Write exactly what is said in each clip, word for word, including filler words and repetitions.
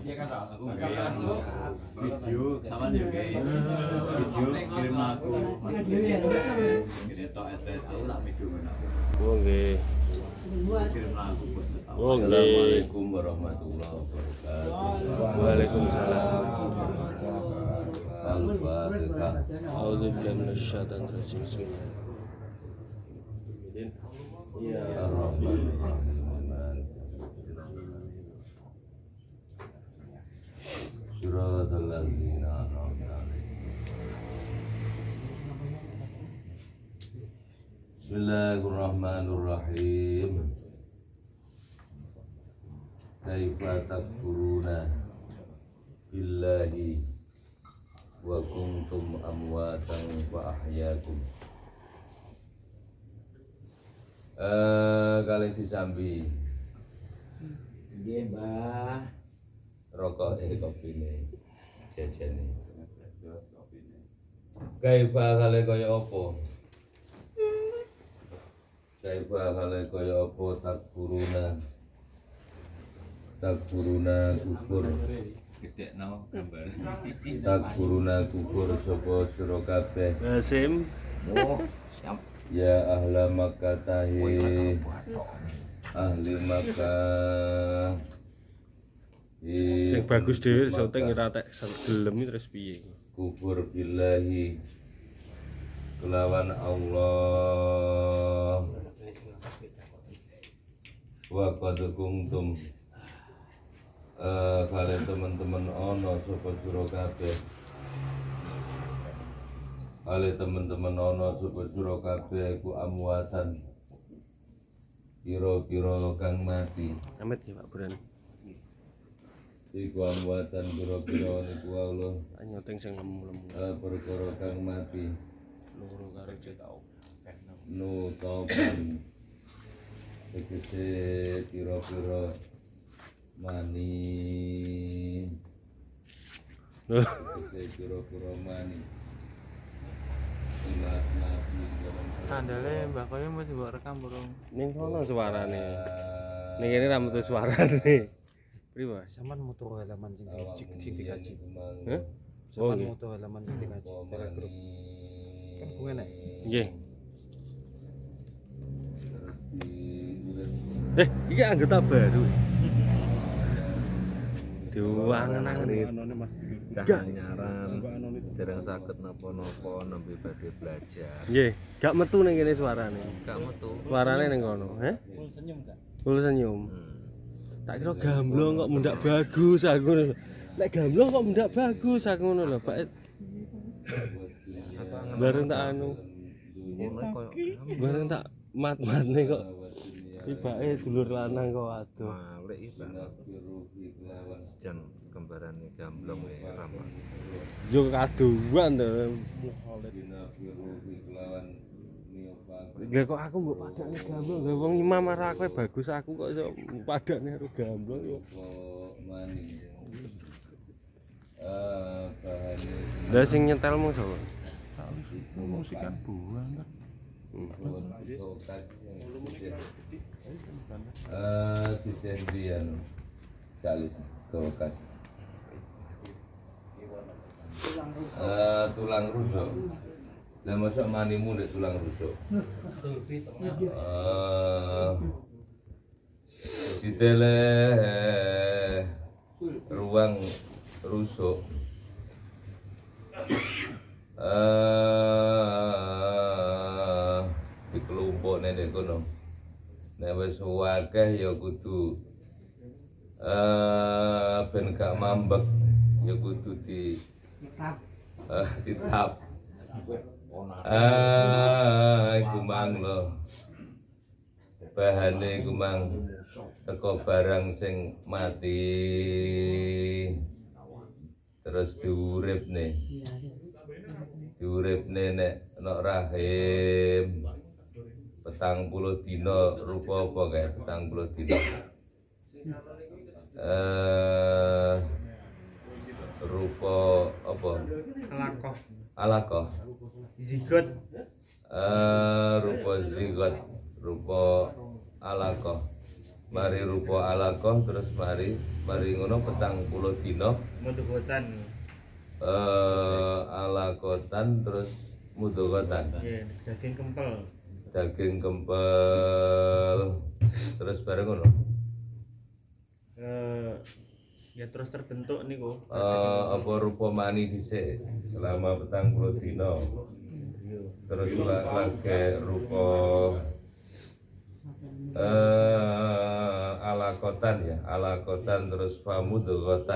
aku nggak video sama juga video kirim aku ini tok S S D tak video aku oh nggih kirim aku oh nggih Assalamualaikum warahmatullahi wabarakatuh Waalaikumsalam Al-Fatihah A'udzubillahi minasyaitonir rajim ya Suratul ladzina an'amta 'alaihim Bismillahirrahmanirrahim Kaifa takfuruna billahi wa kuntum amwatan wa ahyaakum Eh kali disambi nggih Mbah rokok eh kopine jajane kaifa kale kaya apa kaifa kale kaya apa takfuruna takfuruna kufur gedekno gambar takfuruna kufur sapa sira kabeh Basim oh siap ya ahla Makkah tahi ahli Makkah sing bagus dhewe syuting ora tek gelem terus piye kufur billahi kelawan Allah wa qad kuntum eh kalian teman-teman ono sapa sira kabeh kalian teman-teman ono sapa sira kabeh ku amwatan kira-kira kang mati amit ya Pak Buran iku amwatan kira-kira niku Allah nyuting sing lemu-lemu perkara kang mati loro karo cetau nu topan tegese pira-pira mani tegese pira-pira mani ilas mati Sandale Mbah Koyo mesti mbok rekam burung. ning kono suarane ning kene ra metu suarane priwa sampean mutu halaman sing sing dikaji heh sampean mutu halaman sing dikaji Telegram kan kuwi nek nggih eh iki anggota baru diwangen-angen Cah nyaran dereng saged napa-napa nembe badhe belajar. nggih gak metu ning kene suarane Gak metu. suarane ning kono heh full senyum gak full senyum tak kira gamblong kok mundak bagus aku nek gamblong kok mundak bagus aku ngono lho Pak bareng tak anu bareng tak mat-matne kok tibake dulur lanang kok aduh Malik iki jan kembarane gamblong ya ramah. yo kaduan to lha kok aku mbok padakne gamblong lha wong imam arek aku bagus aku kok iso padakne karo gamblong yo lha sing nyetelmu sapa Musikan buang ta. eh sisen dian kalis kewakas eh tulang rusuk lah mosok manimu ndek tulang rusuk eh ditele ruang rusuk eh dikelumpuk nek kono nek wis akeh ya kudu eh ben gak mambek ya kudu di eh ditap ah iku mang lho bahane iku mang teko barang sing mati terus diuripne diuripne nek ana rahim petang puluh dina rupa apa kae petang puluh dina eh rupa apa Alakoh. alakoh Zigot. eh rupa zigot rupa alakoh mari rupa alakoh terus mari mari mari ngono petang puluh dina Mudukotan. eh alakotan terus mudokotan. Iya, daging kempel. Daging kempel terus bareng ngono. Eh ya terus terbentuk niku. Eh apa rupa mani dhisik selama petang puluh dina. Terus la- lagi rupa eh alakotan ya, alakotan terus pamudokotan.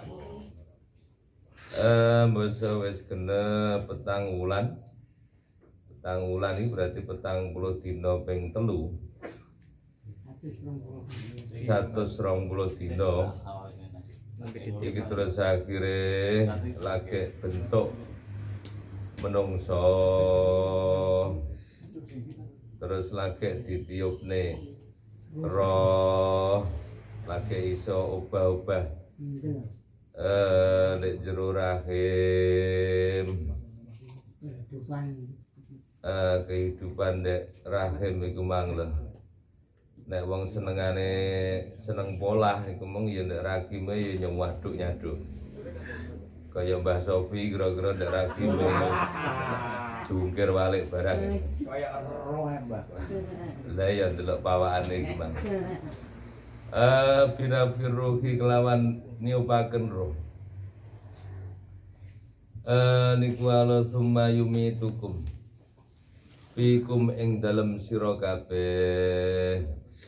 Eh basa wis kena petang wulan. Petang wulan ini berarti petang puluh dina ping telu. Satus rong puluh dina. Iki terus akhire lagi bentuk menungso terus lagi ditiupne roh lagi iso obah-obah eh nek jero rahim eh kehidupan dek rahim iku mang lho nek wong senengane seneng polah iku mung ya nek rahime ya nyong waduk nyaduk kaya Mbah Sofi kira-kira nek rahime jungkir balik barang Kayak roh Mbah. lah ya delok pawakane iku mang eh binafiruhi kelawan niupaken roh eh niku ala summa yumitukum fikum ing dalem sira kabeh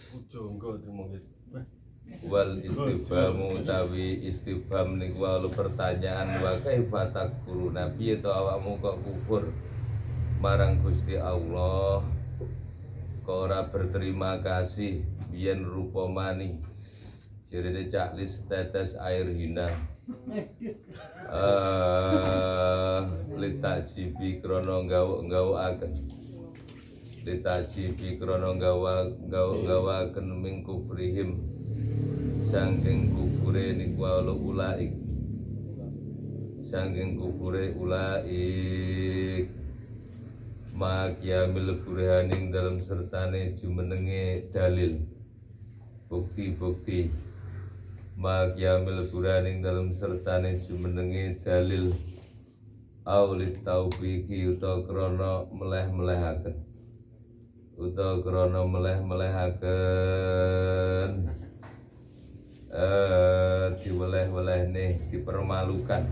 wal istifhamu utawi istifham niku walu pertanyaan wa kaifa takfuruna piye to awakmu kok kufur marang Gusti Allah kok ora berterima kasih biyen rupa mani jirene caklis tetes air hina eh litak jibi krana gawuk-gawukaken litak jibi krana gawuk-gawukaken ming kufrihim saking kufure niku ulaik saking kufure ulaik makyamil burhaning dalam sertane jumenenge dalil bukti-bukti makyamil burhaning dalam sertane jumenenge dalil aulit taubiki uta krana meleh-melehaken uta krana meleh-melehaken eh diweleh-welehne dipermalukan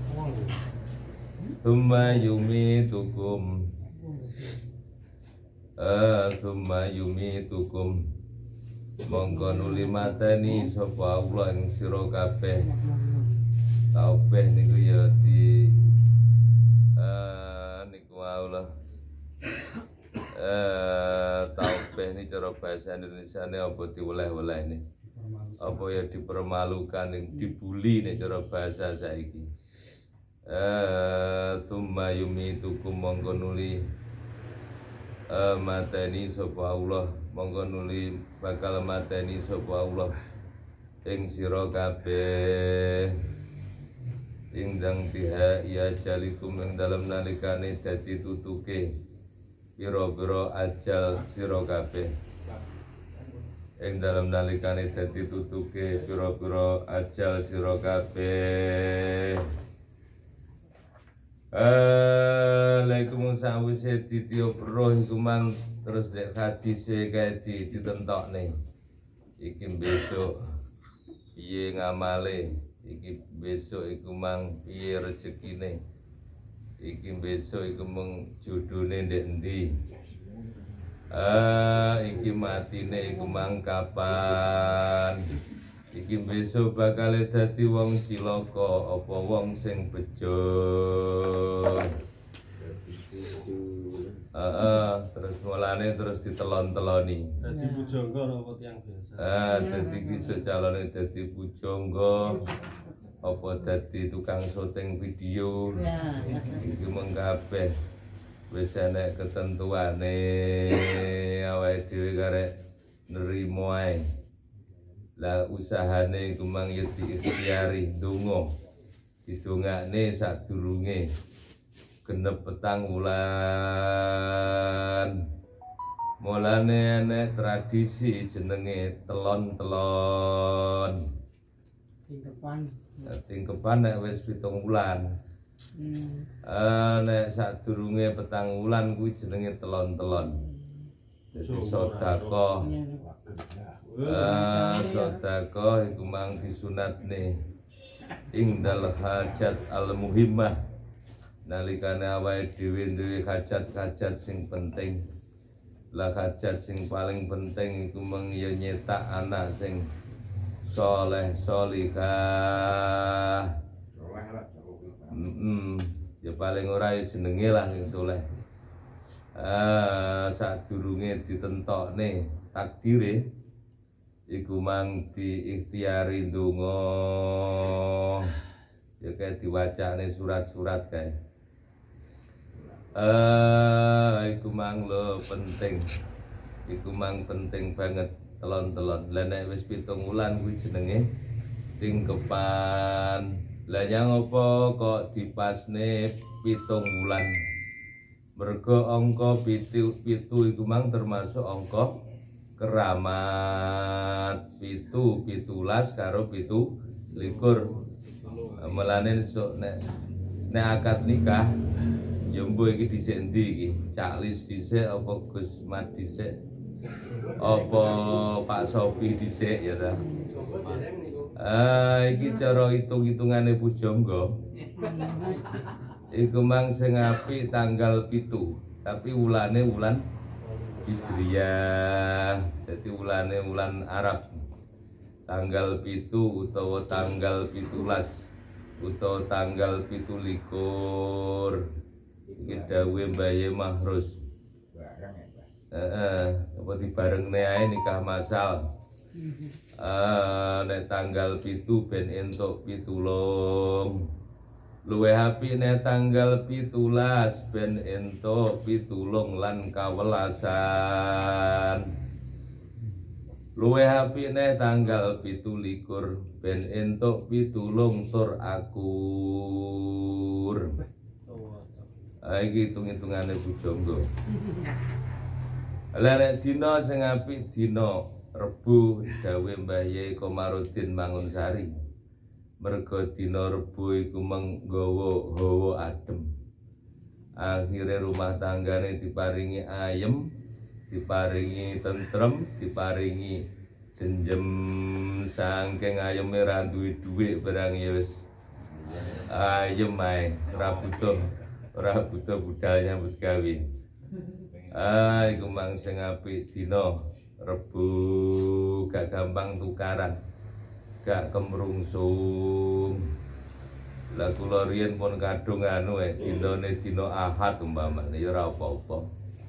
summa yumitukum eh summa yumitukum mongko nuli mateni sapa Allah ing sira kabeh kabeh niku ya di eh niku Allah eh taubeh ni cara bahasa Indonesiane apa diweleh-weleh ni apa ya dipermalukan yang dibuli nih cara bahasa saiki eh summa yumitukum mongko nuli Uh, mateni sapa Allah monggo nuli bakal mateni sapa Allah ing sira kabeh ing dang tiha ya jalikum ing dalem nalikane dadi tutuke pira-pira ajal sira kabeh ing dalem nalikane dadi tutuke pira-pira ajal sira kabeh Alaikum sawise ditiup roh iku mang terus dek hadise kae di ditentokne. Iki besok piye ngamale, iki besok iku mang piye rezekine. Iki besok iku mung judune ndek endi. Ah iki matine iku mang kapan. Iki besok bakal dadi wong cilaka apa wong sing bejo. Heeh, terus mulane terus ditelon-teloni. Dadi pujangga apa tiyang biasa. Ah, dadi iso calone dadi pujangga apa dadi tukang syuting video. Iki mung kabeh wis enek ketentuane awake dhewe karek nrimo ae. Lah usahane iku mang ya diikhtiari ndonga didongakne sadurunge genep petang wulan mulane enek tradisi jenenge telon-telon tingkepan. Tingkepan nek wis pitung wulan. Hmm. Eh nek sadurunge petang wulan kuwi jenenge telon-telon. Dadi sedekah. Eh sedekah iku mang disunatne ing dal hajat al muhimmah. Nalikane awake dhewe duwe hajat-hajat sing penting. Lah hajat sing paling penting iku mung ya nyetak anak sing soleh solihah. Mm, ya paling ora ya jenenge lah sing soleh. Ah, sadurunge ditentokne takdire iku mang diikhtiari ndonga. Ya kayak diwacane surat-surat kae. Eh, iku mang lo penting. Iku mang penting banget telon-telon. Lah nek wis pitung wulan kuwi jenenge tingkepan. Lah yang apa kok dipasne pitung wulan? Mergo angka pitu pitu iku mang termasuk angka keramat. Pitu pitulas karo pitu likur. Melane sok nek nek akad nikah ya mbuh iki dhisik endi iki? Caklis dhisik apa Gus Mat dhisik? Apa Pak Sofi dhisik ya ta? Ah, iki cara hitung-hitungane pujangga. Iku mang sing apik tanggal pitu, tapi wulane wulan Hijriyah. Dadi wulane wulan Arab. Tanggal pitu utawa tanggal pitulas utawa tanggal pitulikur. Iki dawuhe Mbaye Mahrus. Heeh, apa dibarengne ae nikah masal. Uh, nek tanggal pitu ben entuk pitulung. Luwih apik nek tanggal pitulas ben entuk pitulung lan kawelasan. Luwih apik nek tanggal pitulikur ben entuk pitulung tur akur. Ah iki hitung-hitungane pujangga. Lah nek dina sing apik dina Rebu dawe Mbah Yai Komarudin Mangunsari. Merga dina Rebu iku menggawa hawa adem. Akhire rumah tanggane diparingi ayem, diparingi tentrem, diparingi jenjem saking ayeme ra duwe dhuwit barang ya wis ayem ae, ora butuh ora butuh budal nyambut gawe. Ah iku mang sing apik dina Rebu, gak gampang tukaran, gak kemrungsung. Lah kula riyen pun kadung anu eh dinane dina Ahad umpamane ya ora apa-apa.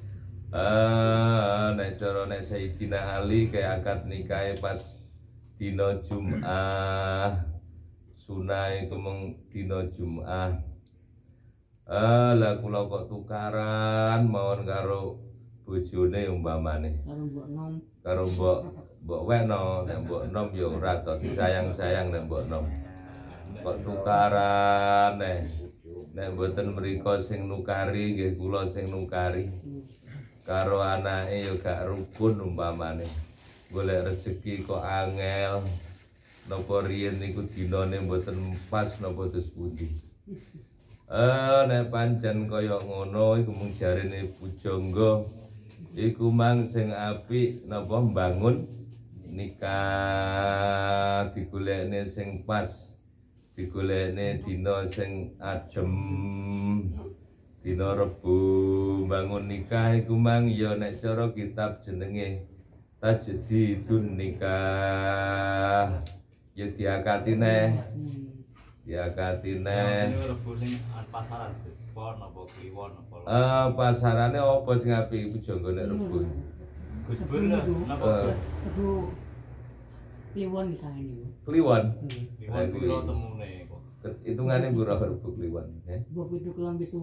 Ah nek cara nek Sayyidina Ali kayak akad nikahe pas dina Jumat. Sunah iku mung dina Jumat. Ah lah kula kok tukaran mawon karo bojone umpamane Karo mbok nom. karo mbok mbok weno nek mbok nom ya ora to disayang-sayang nek mbok nom. Kok tukaran nek nek mboten mriko sing nukari nggih kula sing nukari. Karo anake ya gak rukun umpamane. Golek rezeki kok angel. Napa riyen niku dinane mboten pas napa terus pundi. Eh nek pancen kaya ngono iku mung jarene pujangga iku mang sing apik napa mbangun nikah, digolekne sing pas, digolekne dina sing adem, dina Rebu mbangun nikah iku mang ya nek cara kitab jenenge tajdidun nikah. Ya diakati neh. Diakati neh. Rebu sing pasaran Gus, pon apa kliwon apa. Eh pasarane apa sing apik pujangga nek Rebu? Gus Bur napa Gus? Aduh. Piwon kae niku. Kliwon. Kliwon piro temune kok. Hitungane pura Rebu kliwon, eh. Mbok pitu kelam pitu.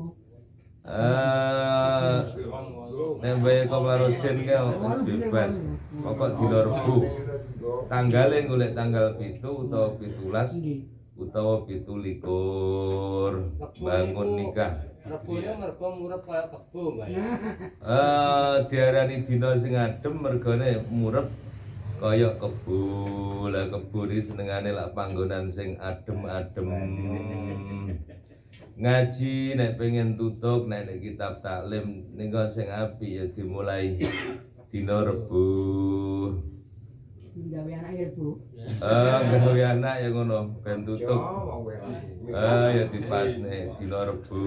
Eh nek Mbah Komarudin ki wis bebas. Pokok dina Rebu. Tanggale golek tanggal pitu utawa pitulas utawa pitulikur bangun nikah. Rebune mergo murep kaya kebo, Mbak. Eh diarani dina sing adem mergane murep kaya kebo. Lah kebo iki senengane lak panggonan sing adem-adem. Ngaji nek pengen tutuk nek nek kitab taklim nika sing apik ya dimulai dina Rebo. Gawe anak ya, Bu. Eh gawe anak ya ngono ben tutuk. Eh ya dipasne dina Rebo.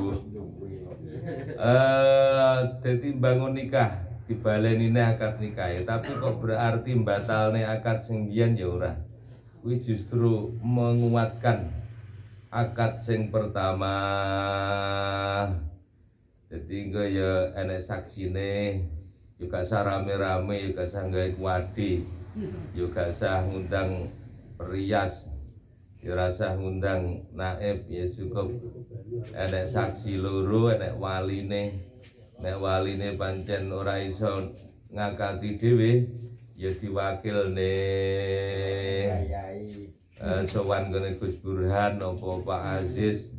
Eh dadi bangun nikah dibaleni akad nikah ya, tapi kok berarti batalne akad sing biyen ya ora. Kuwi justru menguatkan akad sing pertama. Jadi engko ya enek saksine, yo gak usah rame-rame, yo gak usah gawe kuwadi, yo gak usah ngundang perias, yo rasa ngundang naib, ya cukup enek saksi loro, enek waline. Nek waline pancen ora iso ngakati dhewe, ya diwakilne. Uh, sowan kene Gus Burhan apa Pak Aziz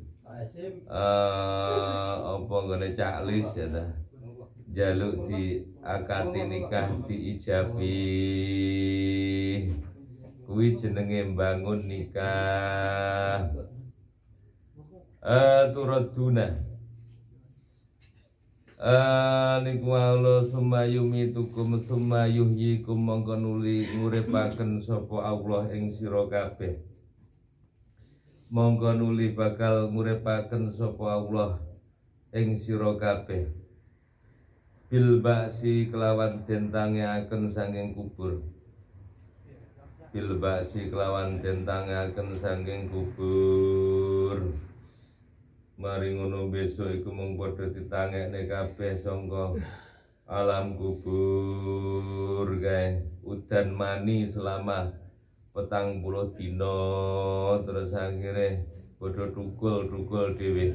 uh, apa kene Cak Lis ya ta jaluk di akad nikah diijabi kuwi jenenge mbangun nikah. Uh, turut duna Uh, niku Allah summa yumitukum summa yuhyikum mongko nuli nguripaken sapa Allah ing sira kabeh. Mongko nuli bakal nguripaken sapa Allah ing sira kabeh. Bil ba'si kelawan den tangeaken saking kubur. Bil ba'si kelawan den tangeaken saking kubur. Mari ngono besok iku mung padha ditangekne kabeh sangka alam kubur kae udan mani selama petang puluh dina terus akhirnya padha tukul-tukul dhewe.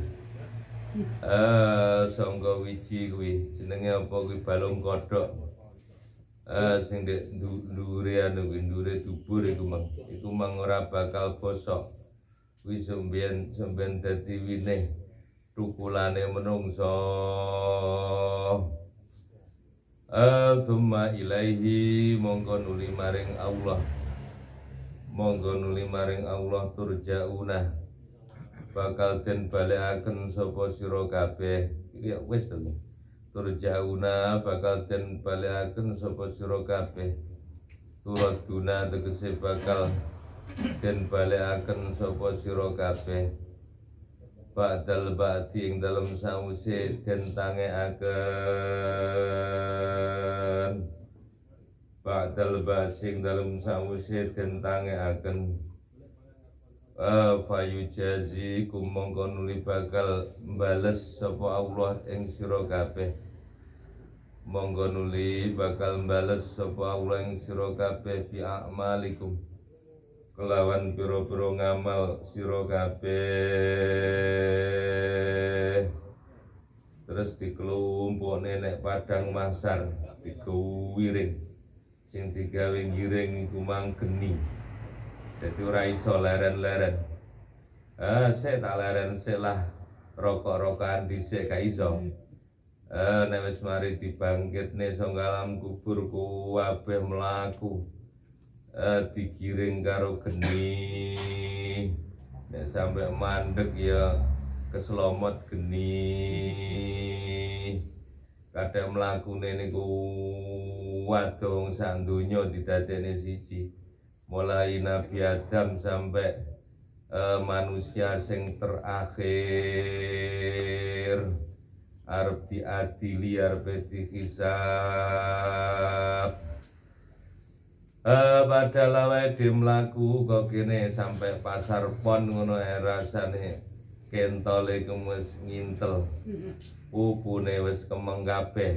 Eh sangka wiji kuwi jenenge apa kuwi balung kodhok. Eh sing ndek ndure anu kuwi ndure dubur iku mang iku mang ora bakal bosok. Kuwi sampeyan sampeyan dadi winih tukulane menungso. Summa ilaihi mongko nuli maring Allah. Mongko nuli maring Allah turjauna bakal den balekaken sapa sira kabeh. Iki wis to. Turjauna bakal den balekaken sapa sira kabeh. Turaduna tegese bakal den balekaken sapa sira kabeh ba'dal ba'si ing dalem sawise den tangekaken ba'dal ba'si ing dalem sawise den tangekaken fa yujazi kumongko nuli bakal mbales sapa Allah ing sira kabeh. Monggo nuli bakal mbales sapa Allah ing sira kabeh bi a'malikum kelawan pira-pira ngamal sira kabeh. Terus dikelumpukne nek padang masar dikuwiring sing digawe ngiring iku mang geni. Dadi ora iso leren-leren. Ah, sik tak leren sik lah rokok-rokokan dhisik gak iso. Eh nek wis mari dibangkitne saka alam kubur kabeh mlaku. Uh, digiring karo geni. Nek sampai mandek ya keselomot geni. Kadang mlakune niku wadong sak donya didadekne siji. Mulai Nabi Adam sampai uh, manusia sing terakhir arep diadili arep dihisab. Uh, padahal awake dhewe mlaku kok kene sampai pasar pon ngono ae rasane kentole wis ngintel. Pupune wis kemeng kabeh.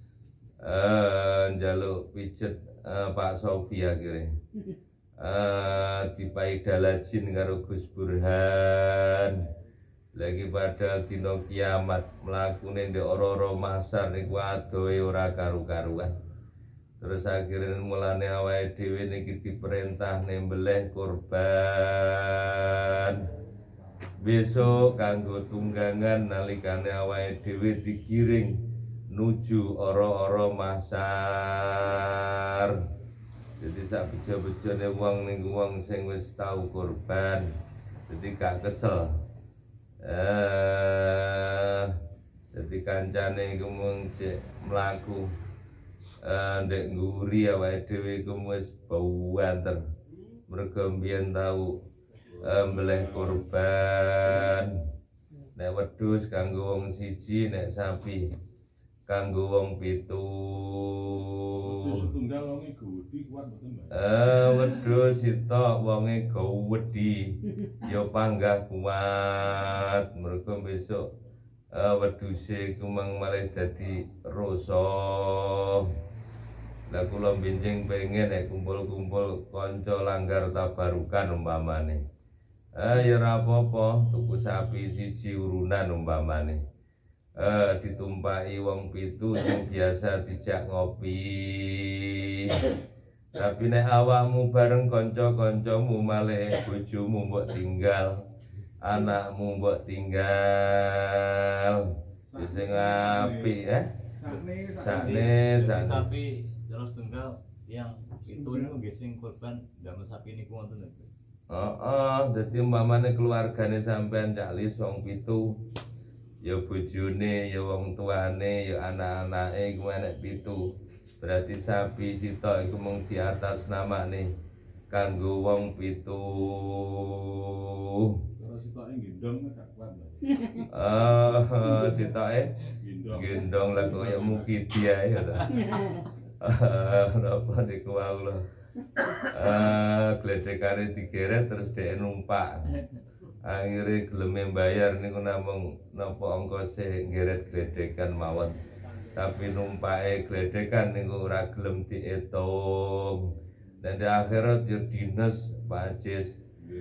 Eh njaluk pijet uh, Pak Sofi akhire. Eh dipai dalajin karo Gus Burhan. Lagi pada dina kiamat mlakune ndek ora-ora masar niku adohe ora karu-karuan. Terus akhirnya mulane awake dhewe niki diperintah nembelih kurban. Besok kanggo tunggangan nalikane awake dhewe digiring nuju ora-ora masar. Jadi sak bejo-bejone wong ning wong sing wis tau korban. Jadi gak kesel. Eh jadi kancane iku mung cek mlaku. Eh ndek nguri awake dhewe iku wis banter. Mergo mbiyen tau eh, mbleh korban. Nek wedhus kanggo wong siji, nek sapi kanggo wong pitu. Setunggal wonge gudi kuat mboten, Mbak? Eh wedhus sitok wonge gawedi. Ya panggah kuat. Mergo besok eh wedhuse iku mang malah dadi rasa. Lah kula benjing pengen nek kumpul-kumpul kanca langgar tabarukan umpamane. Eh ya ora apa-apa, tuku sapi siji urunan umpamane. Eh ditumpaki wong pitu sing biasa dijak ngopi. Tapi nek awakmu bareng kanca-kancamu malih bojomu mbok tinggal, anakmu mbok tinggal. Wis sing apik eh. Sakne sakne. Sapi terus tunggal yang itu niku nggih sing korban damel sapi niku wonten lho. Heeh, dadi umpamane keluargane sampean cak lis wong pitu. Ya bojone, ya wong tuane, ya anak-anake iku enek pitu. Berarti sapi sitok iku mung di atas namane kanggo wong pitu. Kalau sitoke gendong gak kuat, Mbak. Eh, sitoke Gendong. gendong lah kaya mukidi ae ya ta. Eh, napa niku wae lho. Eh, gledekane digeret terus dhek numpak. Akhire gelem mbayar niku namung napa angka sih ngeret gledekan mawon. Tapi numpake gledekan niku ora gelem diitung. Dan di akhirat ya dinas Pak Ajis.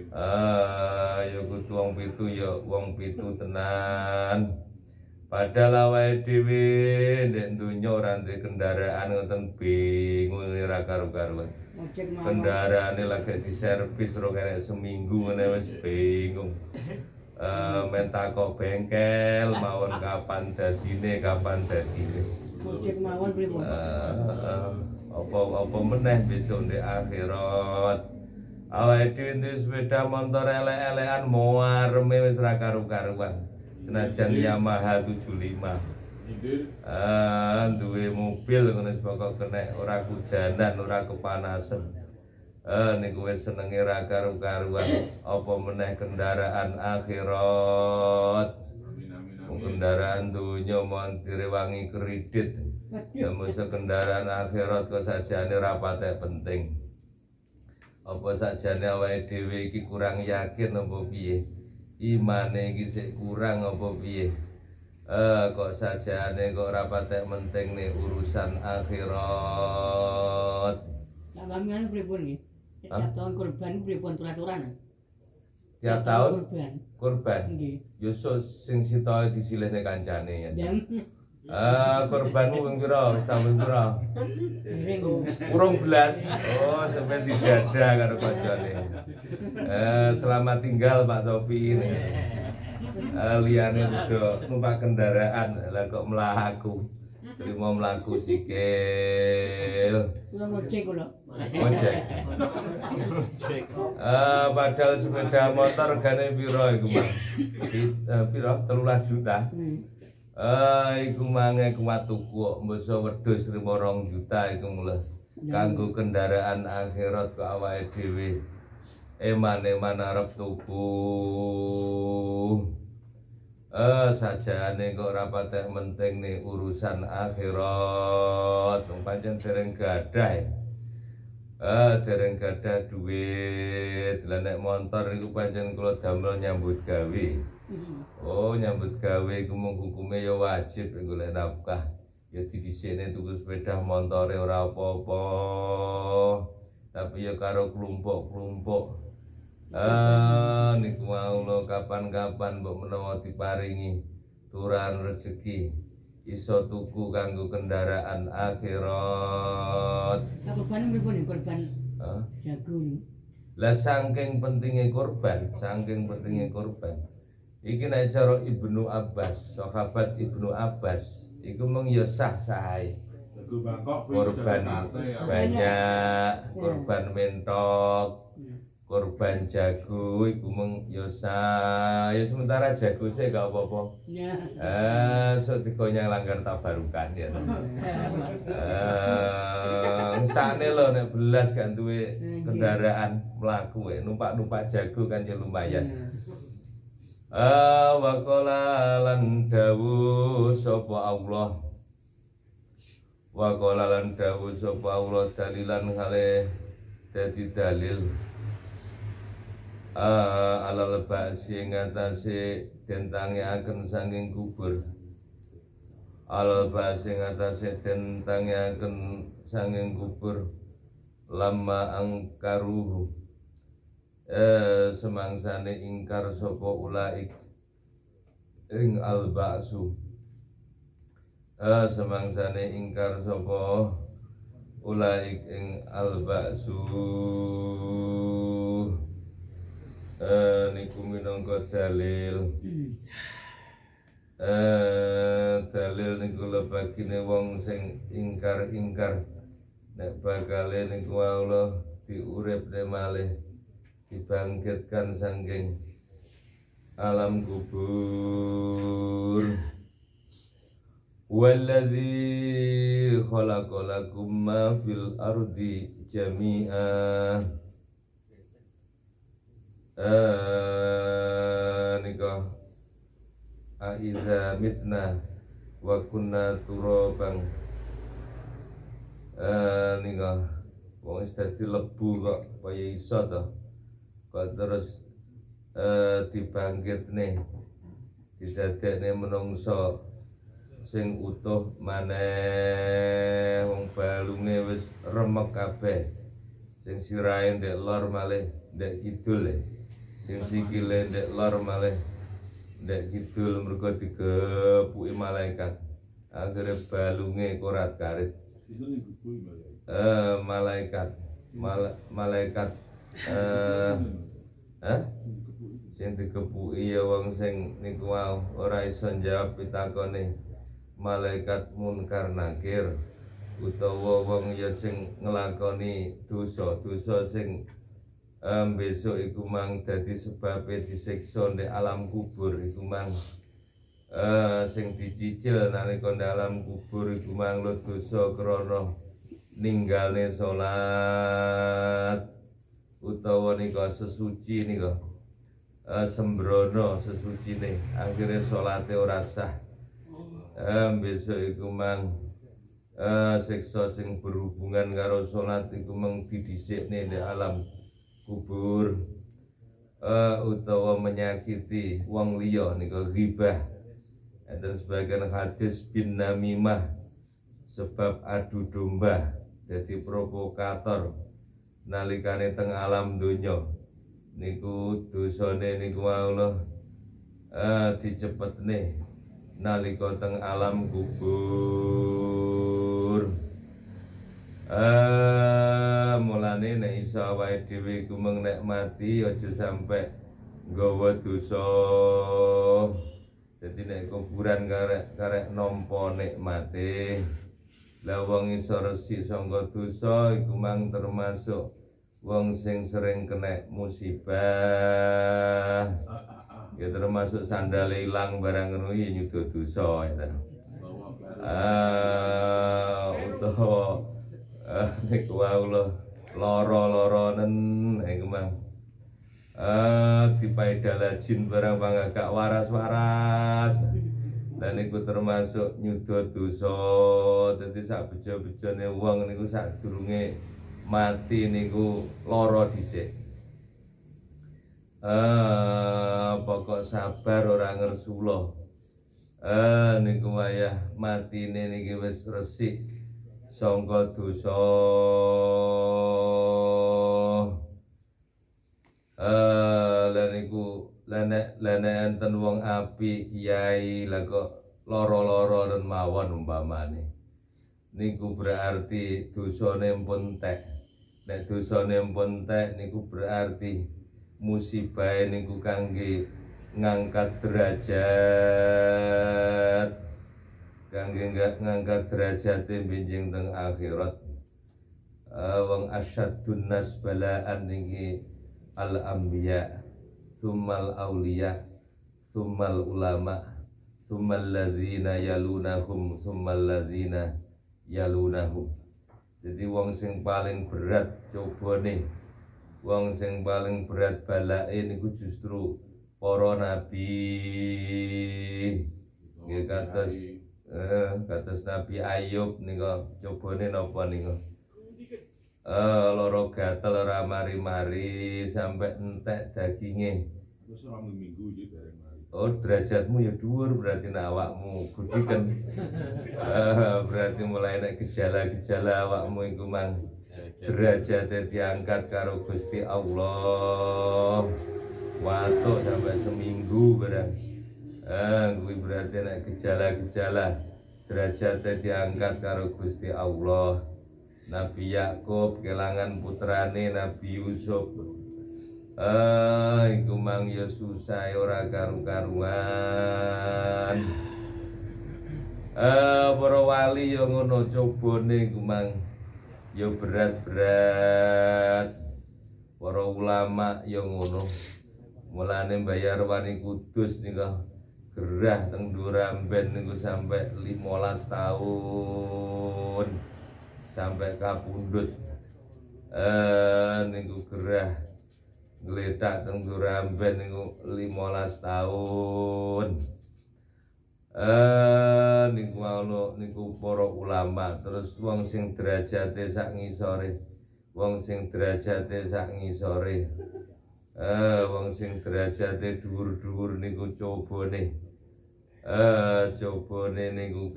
Ah, ya kudu wong pitu ya wong pitu tenan. Padahal awake dhewe ndek donya ora duwe kendaraan ngoten bingung ora karo-karuan. Ojek mawon. Kendaraane lagi diservis ro kene seminggu ngene wis bingung. Eh men takok bengkel mawon kapan dadine kapan dadine. Ojek mawon pripun? Eh, apa-apa meneh besok ndek akhirat. Awake dhewe duwe sepeda motor elek-elekan moareme wis ra karu-karuan. Senajan Yamaha tujuh lima. Indir. Ah, duwe mobil ngono pokok kena ora kudanan, ora kepanasan. Eh niku wis senenge ra karu-karuan. Apa meneh kendaraan akhirat. Amin amin Wong amin. kendaraan dunya mon direwangi kredit. Ya mesti kendaraan akhirat kok sajane ra patek penting. Apa sajane awake dhewe iki kurang yakin apa piye? Imane iki sik kurang apa piye? Eh kok sajane kok ora patek penting nih urusan akhirat. Sampeyan pripun nggih? Setiap tahun korban pripun turaturan? Tiap tahun korban. korban. Nggih. Yusuf sing sitoke disilihne kancane ya. Jam Ah korbanmu ping pira? Wis tambah pira? ring. Urung belas. Oh, sampai didada karo kancane. Eh selamat tinggal Pak Sofi ini. Eh liyane udah numpak kendaraan lah kok mlaku. Terima mlaku sikil. Kula ngojek kula. Ojek. Eh padahal sepeda motor gane pira iku, Mas? Eh pira? telulas juta. Hmm. Eh iku mange kuat tuku kok mboso wedhus lima rong juta iku mulih. Kanggo kendaraan akhirat kok awake dhewe eman-eman arep tuku. Eh sajane kok ora patek penting nih urusan akhirat. Wong pancen dereng gadah. Eh dereng gadah duit. Lah nek motor iku pancen kula damel nyambut gawe. Oh nyambut gawe iku mung hukume ya wajib golek nafkah. Ya didhisikne tuku sepeda motore ora apa-apa. Tapi ya karo kelompok-kelompok. Ah niku mau lho kapan-kapan mbok menawa diparingi turan rezeki iso tuku kanggo kendaraan akhirat. Lah korban pripun korban Hah? jagung. Lah saking pentingnya korban, saking pentingnya korban. Iki nek cara Ibnu Abbas, sahabat Ibnu Abbas, iku mung ya sah sae. Jago Bangkok kuwi korban Jakarta ya. banyak, korban mentok, korban jago iku mung ya sa ya sementara jago sih gak apa-apa. Ya. Eh, so digonyang langgar tabarukan ya. Eh, sakne lho nek belas gak duwe kendaraan mlaku eh numpak-numpak jago kan ya lumayan. Ah wa qala lan dawuh sapa Allah. Wa qala lan dawuh sapa Allah dalilan hale dadi dalil. Ah alal ba'si ngatasi dentange akan sanging kubur. Alal ba'si ngatasi dentange akan sanging kubur. Lama angkaruhu eh semangsane ingkar sapa ulaik ing al ba'su. Eh semangsane ingkar sapa ulaik ing al ba'su. Eh niku minangka dalil. Eh dalil niku lebagine wong sing ingkar-ingkar nek bakale niku Allah diuripne malih, dibangkitkan saking alam kubur. Walladzi khalaqalakum ma fil ardi jami'a. Eh nika aiza mitna wa kunna turaban. Eh nika wong wis dadi lebu kok kaya iso to. Kok terus eh dibangkitne, didadekne menungso sing utuh maneh, wong balunge wis remek kabeh. Sing sirahe ndek lor malih ndek kidul e. Sing sikile ndek lor malih ndek kidul mergo digepuki malaikat. Akhire balunge korat-karit. Itu ning kuwi Mbak. Eh malaikat Mal malaikat eh eh sing dikepuki ya wong sing niku wae ora iso njawab pitakone malaikat munkar nakir, utawa wong ya sing nglakoni dosa-dosa sing um, besok iku mang dadi sebabe disiksa ndek alam kubur iku mang uh, sing dicicil nalika ndek alam kubur iku mang lo dosa krana ninggalne salat utawa nika sesuci nika uh, sembrono sesucine akhire salate ora sah. Um, besok iku mang uh, siksa sing berhubungan karo salat iku mang didhisikne ndek alam kubur. Uh, utawa menyakiti wong liya nika ghibah. Dan sebagian hadis bin namimah, sebab adu domba, jadi provokator nalikane teng alam donya niku dosane niku Allah uh, dicepetne nalika teng alam kubur. Uh, mulane nek iso awake dhewe iku mung nek mati aja sampe nggawa dosa. Jadi nek kuburan karek-karek nampa nikmate. Lah wong iso resik sangka dosa iku mang termasuk wong sing sering kena musibah. Ya termasuk sandale ilang barang ngono ya nyuda dosa ya. Ah utawa nek wae lara-laranen iku mang ah dipaedala jin barang gak waras-waras. Dan niku termasuk nyuda dosa. Dadi sak bejo-bejone wong niku sadurunge mati niku lara dhisik. Eh pokok sabar ora ngersula. Eh niku wayah matine niki wis resik sangka dosa. Eh lan niku lenek lenek enten wong api kiai lah kok loro-loro dan mawon umpamane niku berarti dosane pun tek. Nek dosane pun tek niku berarti musibah niku kangge ngangkat derajat. kangge ngangkat derajate benjing teng akhirat. Uh, wong asyadun nas balaan niki al anbiya, tsummal auliya, tsummal ulama, tsummal ladzina yalunahum, tsummal ladzina yalunahum. Jadi wong sing paling berat cobane, wong sing paling berat balae niku justru para nabi. Nggih kados eh kados Nabi Ayub nika cobane napa nika? Eh loro gatel ora mari-mari sampai entek daginge. Terus selama minggu jadi dari mari. Oh derajatmu ya dhuwur berarti nek awakmu gudi kan. Eh berarti mulai nek gejala-gejala awakmu iku mang derajate diangkat karo Gusti Allah. Watuk sampai seminggu barang. Eh kuwi berarti nek gejala-gejala derajate diangkat karo Gusti Allah. Nabi Yakub kelangan putrane Nabi Yusuf. Eh iku mang ya susah ora karu-karuan. Eh para wali ya ngono cobane iku mang ya berat-berat. Para ulama ya ngono. Mulane Bayar Wani Kudus nika gerah teng Duramben niku sampai limolas tahun. Sampai kapundhut eh niku gerah ngledak teng Duramben niku limolas tahun. Eh niku ana niku para ulama, terus wong sing derajate sak ngisore, wong sing derajate sak ngisore. Eh wong sing derajate dhuwur-dhuwur niku cobane. Eh cobane niku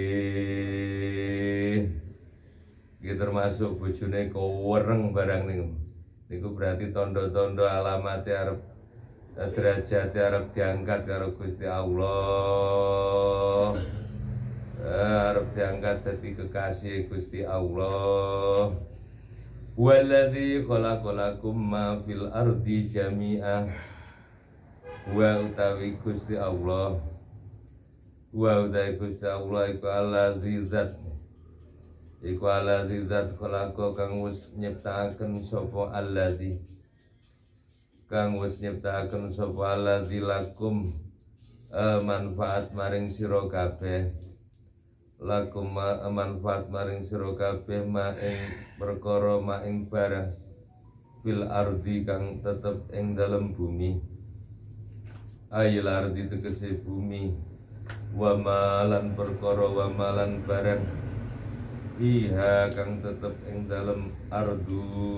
gedhe. Iki termasuk bojone kewereng barang niku. Niku berarti tondo-tondo alamate arep derajate arep diangkat karo Gusti Allah. Arep diangkat dadi kekasih Gusti Allah. Walladzi khalaqalakum ma fil ardi jami'a. Wa utawi Gusti Allah. Wa utawi Gusti Allah iku allazi zat iku allazi zat khalaqa kang wis nyiptakaken sapa allazi kang wis nyiptakaken sapa allazi lakum uh, manfaat maring sira kabeh lakum uh, manfaat maring sira kabeh ma ing perkara ma ing barang fil ardi kang tetep ing dalem bumi ayil ardi tegese bumi wa malan perkara wa malan barang Iha kang tetep ing dalem ardu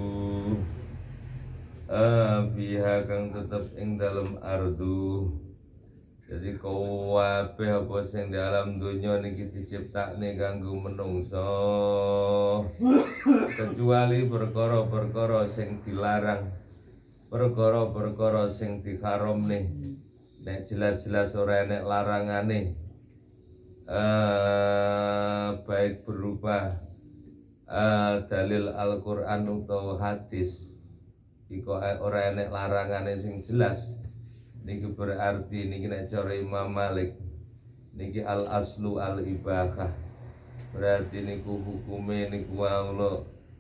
ah fiha kang tetep ing dalem ardu. Jadi kabeh apa sing di alam donya niki diciptakne kanggo menungso kecuali perkara-perkara sing dilarang, perkara-perkara sing diharamne. Nek jelas-jelas ora enek larangane. Uh, baik berupa uh, dalil Al-Quran atau hadis iku ora enek larangane sing jelas. Niki berarti niki nek cara Imam Malik niki al aslu al ibahah, berarti niku hukume niku Allah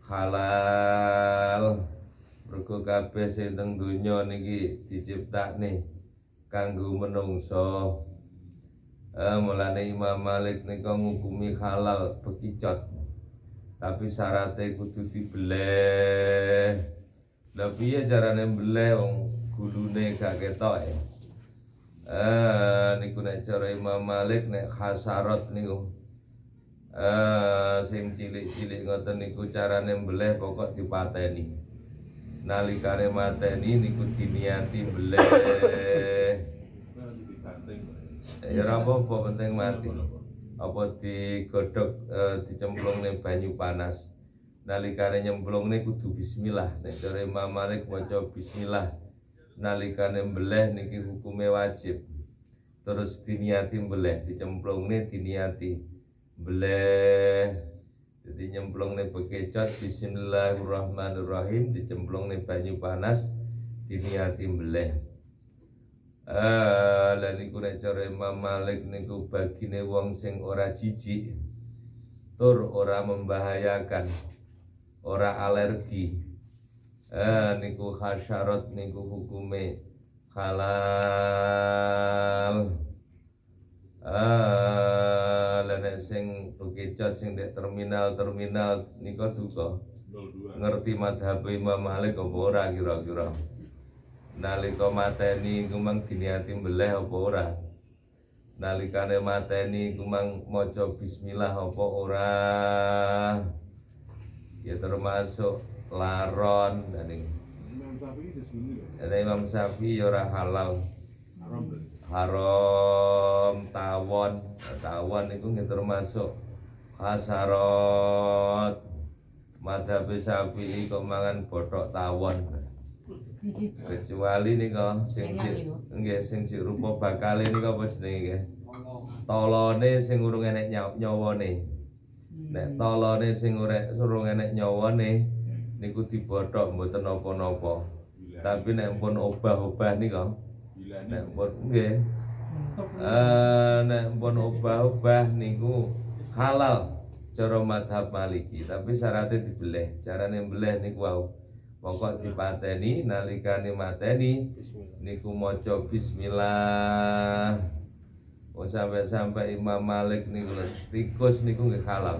halal. Mergo kabeh sing teng donya niki diciptakne kanggo menungso. Eh, mulane Imam Malik nika ngukumi halal bekicot, tapi syaratnya kudu dibeleh. Lah piye carane beleh wong gulune gak ketok e. Eh niku nek cara Imam Malik nek hasarat niku eh sing cilik-cilik ngoten niku carane beleh pokok dipateni. Nalikane mateni niku diniati beleh. Ya ora apa-apa penting mati. Apa digodhog e, dicemplungne banyu panas. Nalikane nyemplungne kudu bismillah. Nek cara Imam Malik maca bismillah. Nalikane mbeleh niki hukume wajib. Terus diniati mbeleh, dicemplungne diniati mbeleh. Jadi nyemplungne bekecot bismillahirrahmanirrahim, dicemplungne banyu panas diniati mbeleh. Eh, lan niku nek cara Imam Malik niku bagine wong sing ora jijik tur ora membahayakan, ora alergi. Eh niku hasyarat niku hukume halal. Ah, lan nek sing bekecot sing dek terminal-terminal nika duka. Ngerti madhab Imam Malik apa ora kira-kira? Nalika mateni iku mang diniati mbeleh apa ora? Nalikane mateni iku mang maca bismillah apa ora? Ya termasuk laron dan ini. Ada Imam Syafi'i ya ora halal. Haram tawon, tawon itu nggih termasuk hasarat. Madhab Syafi'i kok mangan bothok tawon. Kecuali nika sing nggih sing rupa bakale nika apa jenenge nggih? Tolone sing urung enek nyawane. Nek tolone sing urung enek nyawane niku dibothok mboten napa-napa. Tapi nek pun obah-obah nika nek pun nggih eh nek pun obah-obah niku halal cara madhab Maliki, tapi syaratnya dibeleh. Carane mbeleh niku wau pokok dipateni nalikane mateni niku maca bismillah. Oh sampai-sampai Imam Malik niku tikus niku nggih halal.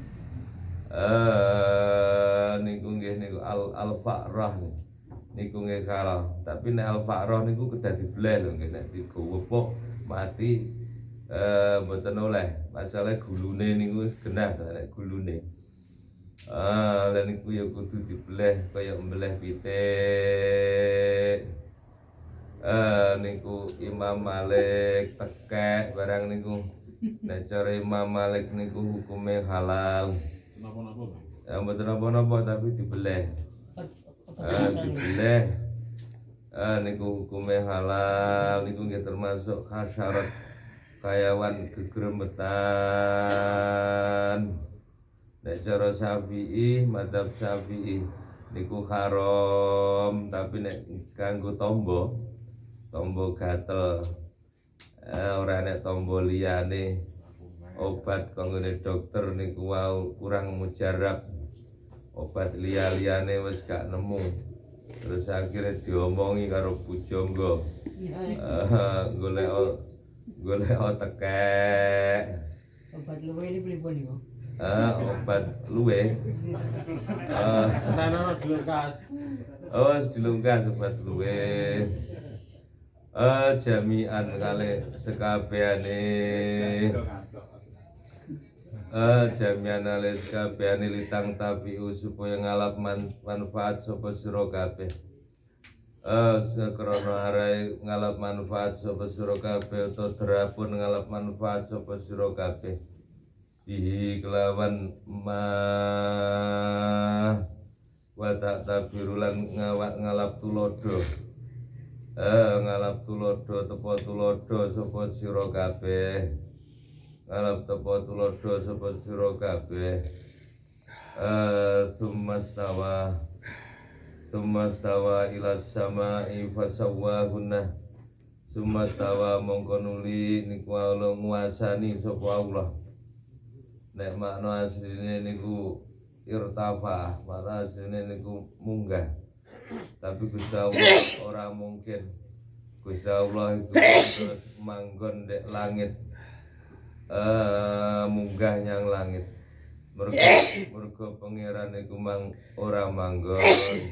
Eh niku nggih niku al al-fa'rah niku nggih halal. Tapi nek al-fa'rah niku kedah dibeleh lho nggih, nek digowepok mati eh mboten oleh. Masalah gulune niku genah ta nek gulune. Ah lan niku ya kudu dibeleh kaya mbeleh pitik. Eh niku Imam Malik tekek barang niku. Nek cara Imam Malik niku hukume halal. Napa-napa, Bang? Ya mboten napa-napa tapi dibeleh. Eh dibeleh. Eh niku hukume halal, niku nggih termasuk hasyarat kayawan gegremetan. Nek cara Syafi'i, madhab Syafi'i niku haram, tapi nek kanggo tombo, tombo gatel, eh, ora nek tombo liyane obat kanggone dokter niku wau kurang mujarab, obat liya-liyane wis gak nemu. Terus akhirnya diomongi karo pujangga, eh, golek golek tekek. Obat luwe ini beli pun niku. Ah, obat luwe. Ah, Tanah dilungkas. oh, dilungkas obat luwe. Ah, jami'an kali sekabehane. Ah, jami'an kali sekabehane litang tabi'u supaya ngalap man, manfaat sapa sira kabeh. Ah, sekrana arai ngalap manfaat sapa sira kabeh utawa derapun ngalap manfaat sapa sira kabeh. Bihi kelawan ma wa tak tabirulan ngawak ngalap tulodo. Eh ngalap tulodo tepo tulodo sapa sira kabeh. Ngalap tepo tulodo sapa sira kabeh. Eh sumastawa sumastawa ila samai fasawwahunna. Sumastawa mongko nuli niku Allah nguasani sapa Allah. Nek makna asline niku irtafa, makna asline niku munggah. Tapi Gusti Allah ora mungkin. Gusti Allah itu terus manggon dek langit. Eh munggah nyang langit. Mergo mergo pangeran niku mang ora manggon.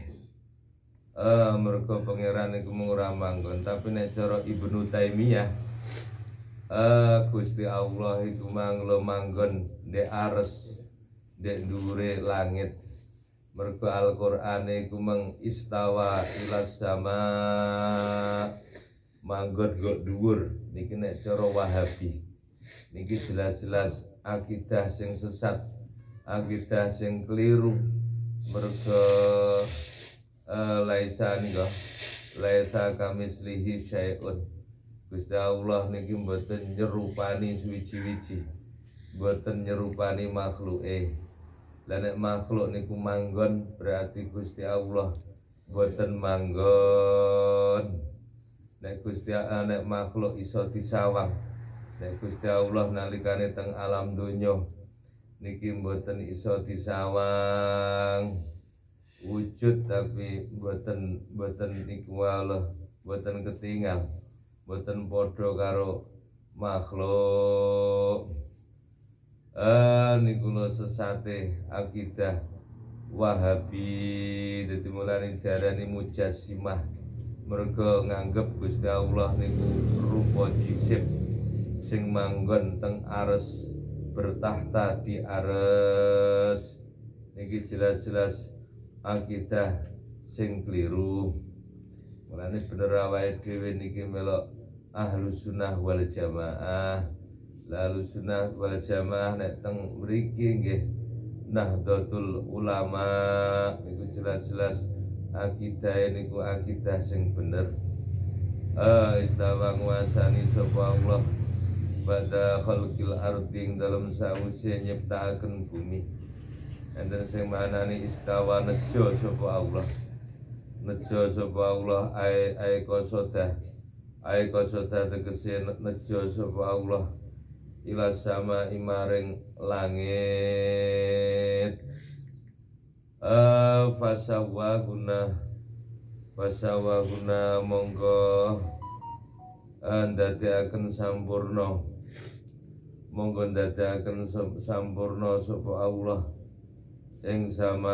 Eh mergo pangeran niku mung ora manggon, tapi nek cara Ibnu Taimiyah Uh, Gusti Allah itu manglo manggon de ares de dure langit. Mergo Al-Qur'an iku meng istawa ilas sama manggon go dhuwur. Niki nek cara Wahabi niki jelas-jelas akidah sing sesat, akidah sing keliru. Mergo uh, laisa nika laisa kamislihi syai'un. Gusti Allah niki mboten nyerupani suwiji-wiji, mboten nyerupani makhluke. Lah nek makhluk niku manggon berarti Gusti Allah mboten manggon. nek Gusti Allah nek makhluk iso disawang, nek Gusti Allah nalikane teng alam donya niki mboten iso disawang wujud tapi mboten mboten niku Allah mboten ketinggal mboten padha karo makhluk. Ah niku lho sesate akidah Wahabi, dadi mulane diarani mujassimah mergo nganggep Gusti Allah niku rupa jisim sing manggon teng ares bertahta di ares. Niki jelas-jelas akidah sing kliru. Mulane bener awake dhewe niki melok Ahlus Sunnah wal Jamaah. Lalu Sunnah wal Jamaah nek teng mriki nggih Nahdlatul Ulama niku jelas-jelas akidah niku akidah sing bener. Eh istawa nguasani sapa Allah pada khalqil ardi dalam sause nyiptakaken bumi. Enten sing manani istawa nejo sapa Allah. Nejo sapa Allah ai ai kosoda. Ai kosoda tegese nejo sapa Allah ila sama imaring langit. Uh, fasawahuna fasawahuna monggo ndadekaken sampurna monggo ndadekaken sampurna sapa Allah ing sama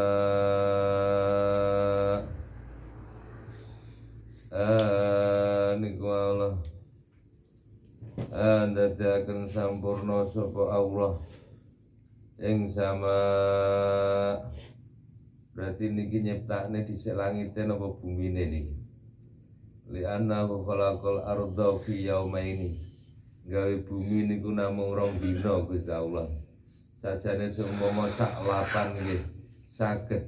uh, niku Allah ndadekaken sampurna sapa Allah ing sama. Berarti niki nyiptakne dhisik langite napa bumine niki. Li annahu khalaqal arda fi yaumaini. Gawe bumi niku namung rong dina Gusti Allah. Sajane seumpama sak lapan nggih saged.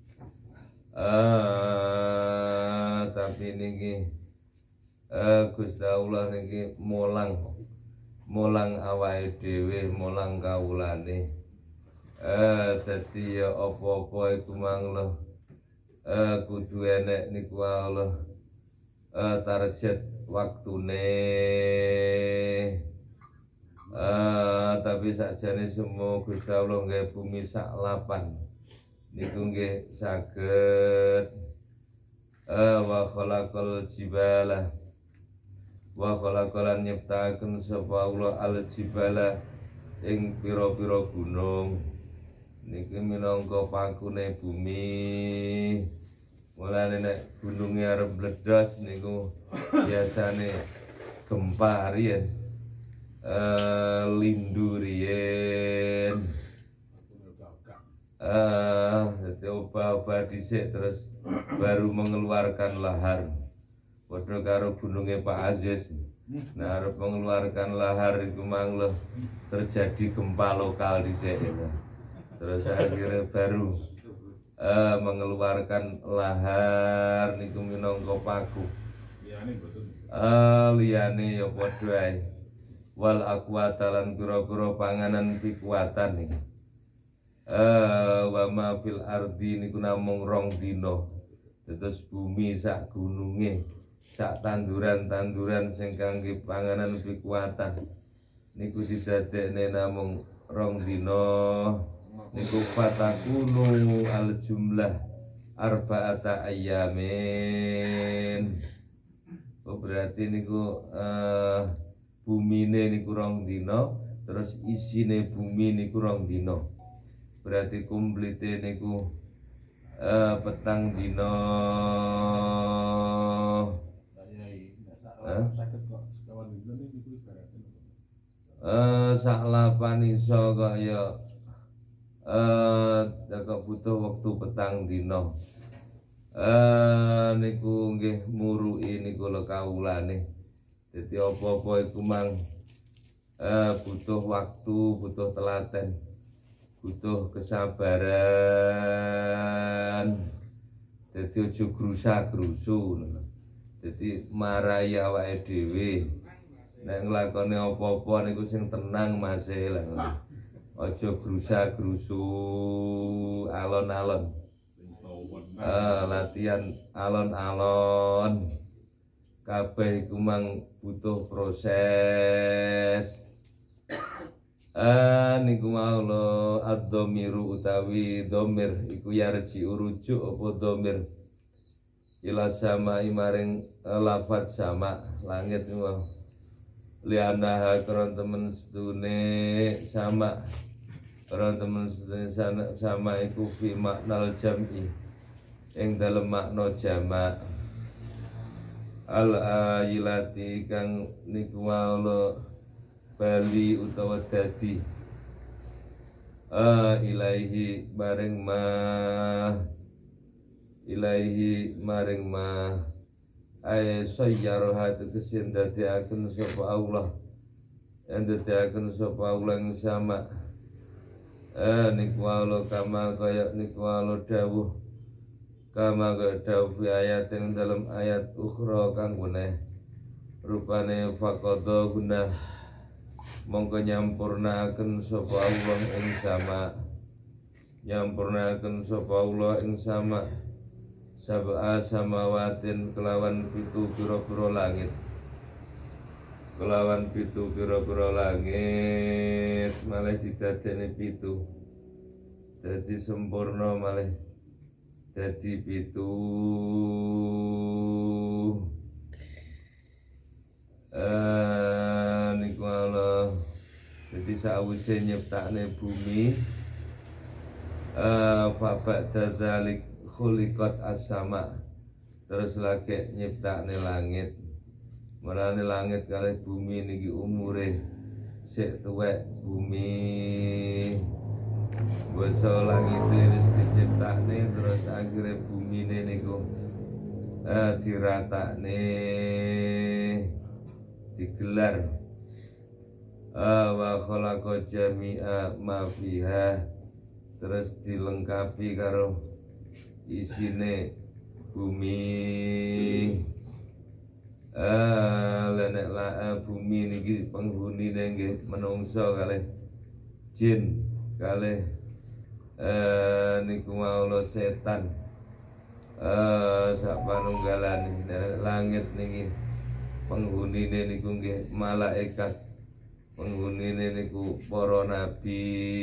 Ah tapi niki eh Gusti Allah niki mulang mulang awake dhewe mulang kawulane. Eh dadi ya apa-apa iku manglo eh kudu enek niku Allah eh target waktune. Eh tapi sakjane semua Gusti Allah nggih bumi sak lapan niku nggih saged. Eh wa khalaqal jibala wa khalaqalan nyiptakaken sapa Allah al jibala ing pira-pira gunung. Niki minangka pakune bumi. Mulane nek gununge arep meledos niku biasane gempa riyen. Eh lindu riyen. Eh dadi obah-obah dhisik terus baru mengeluarkan lahar. Padha karo gununge Pak Aziz. Nah arep mengeluarkan lahar iku manglo terjadi gempa lokal dhisik. Terus akhirnya baru uh, mengeluarkan lahar niku minangka paku. Uh, liyane ya padha ae. Wal aqwata lan pira-pira panganan pikuatan niki. Eh wa ma fil ardi niku namung rong dina. Terus bumi sak gununge, sak tanduran-tanduran sing kangge panganan pikuatan niku didadekne namung rong dina. Niku fatakunu al jumlah arba'ata ayyamin. Oh berarti niku uh, bumine niku rong dina, terus isine bumi niku rong dina. Berarti komplite niku uh, petang dina. Eh uh, sak lapan iso kok ya eh uh, butuh waktu petang dina. Eh uh, niku nggih muruki niku lho kawulane. Dadi apa-apa iku mang eh uh, butuh waktu, butuh telaten, butuh kesabaran. Dadi aja grusa-grusu. Dadi marai awake dhewe. Nek nglakoni apa-apa niku sing tenang Mas e lah. Aja grusa-grusu alon-alon. Uh, latihan alon-alon. kabeh iku mang butuh proses. Ah niku mau lo ad-dhamiru utawi dhamir iku yarji urujuk apa dhamir ila sama maring lafat sama langit niku liana kron temen sedune sama kron temen sedune sama iku fi maknal jam'i ing dalem makna jamak al ayilati kang niku mau lo bali utawa dadi ah ilaihi maring ma ilaihi maring ma ay sayyaraha tegesin dadiaken sapa Allah yang dadiaken sapa Allah yang sama eh niku Allah kama kaya niku Allah dawuh kama kaya dawuh fi ayatin dalam ayat ukhra kang weneh rupane faqadha guna mongko nyampurnaken sapa Allah ing sama nyampurnaken sapa Allah ing sama sab'a samawatin kelawan pitu pira-pira langit kelawan pitu pira-pira langit malah didadekne pitu dadi sempurna malah dadi pitu eh niku Allah dadi sawise nyiptakne bumi eh fa ba'da dzalik khuliqat as-sama terus lagi nyiptakne langit marane langit kalih bumi niki umure sik tuwek bumi basa langit wis diciptakne terus akhire bumine niku eh diratakne digelar ah wa khalaqa jami'a ma fiha terus dilengkapi karo isine bumi ah lenek la bumi niki penghunine nggih menungso kalih jin kalih eh niku maula setan eh sak panunggalane langit niki penghunine niku nggih malaikat penghunine niku para nabi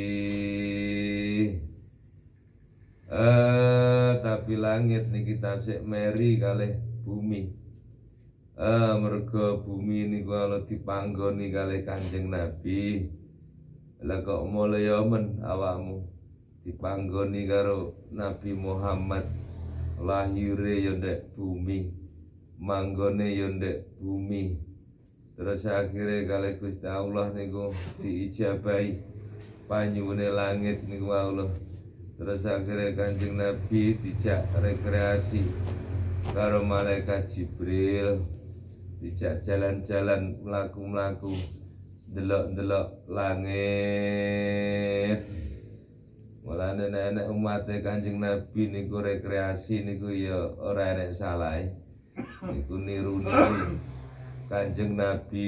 eh tapi langit niki tasik meri kalih bumi eh merga bumi niku ala dipanggoni kalih Kanjeng Nabi lah kok mulya men awakmu dipanggoni karo Nabi Muhammad lahire ya ndek bumi manggone ya ndek bumi terus akhirnya kalih Gusti Allah niku diijabahi panyuwune langit niku Allah terus akhirnya Kanjeng Nabi dijak rekreasi karo malaikat Jibril dijak jalan-jalan mlaku-mlaku delok-delok langit mulane nek umate Kanjeng Nabi niku rekreasi niku ya ora enek salahe niku niru-niru Kanjeng Nabi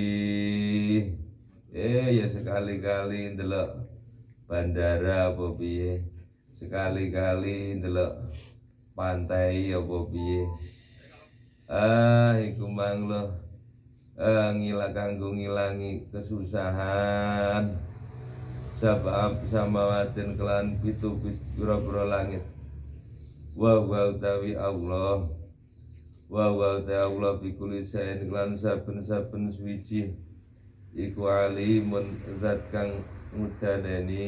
eh ya sekali-kali ndelok bandara apa piye sekali-kali ndelok pantai apa piye ah iku manglo eh ngila kanggo ngilangi kesusahan sabab samawatin kelan pitu pira-pira langit wa wa utawi Allah wa wa ta Allah bikuli saen kelan saben-saben suci iku alimun zat kang mudanani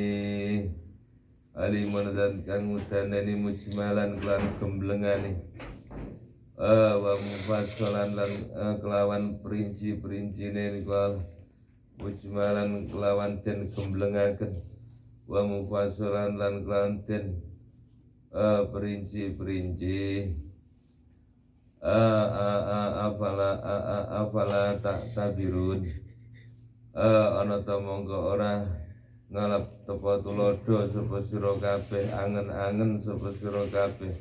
alimun zat kang mudanani mujmalan kelan gemblengane ah wa mufassalan lan kelawan perinci-perincine niku mujmalan kelawan den gemblengaken wa mufassalan lan kelawan den perinci-perinci afala afala tak tabirun ana ta mongko ora ngalap tepa tulodo sapa sira kabeh angen-angen sapa sira kabeh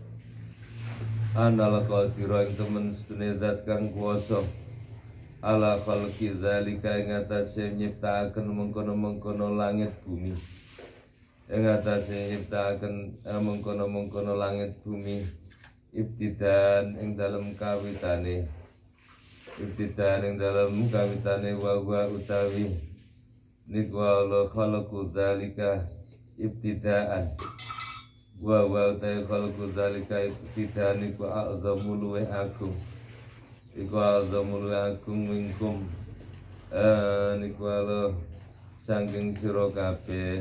anal qadira ing temen sedene zat kang kuwasa ala khalqi zalika ing atase nyiptakaken mengkono-mengkono langit bumi ing atase nyiptakaken mengkono-mengkono langit bumi ibtidan ing dalem kawitane ibtidan ing dalem kawitane wa wa utawi niku Allah khalaqu dzalika ibtidaan wa wa utawi khalaqu dzalika ibtidaan niku a'zamu luwe agung iku a'zamu luwe agung minkum eh niku Allah saking sira kabeh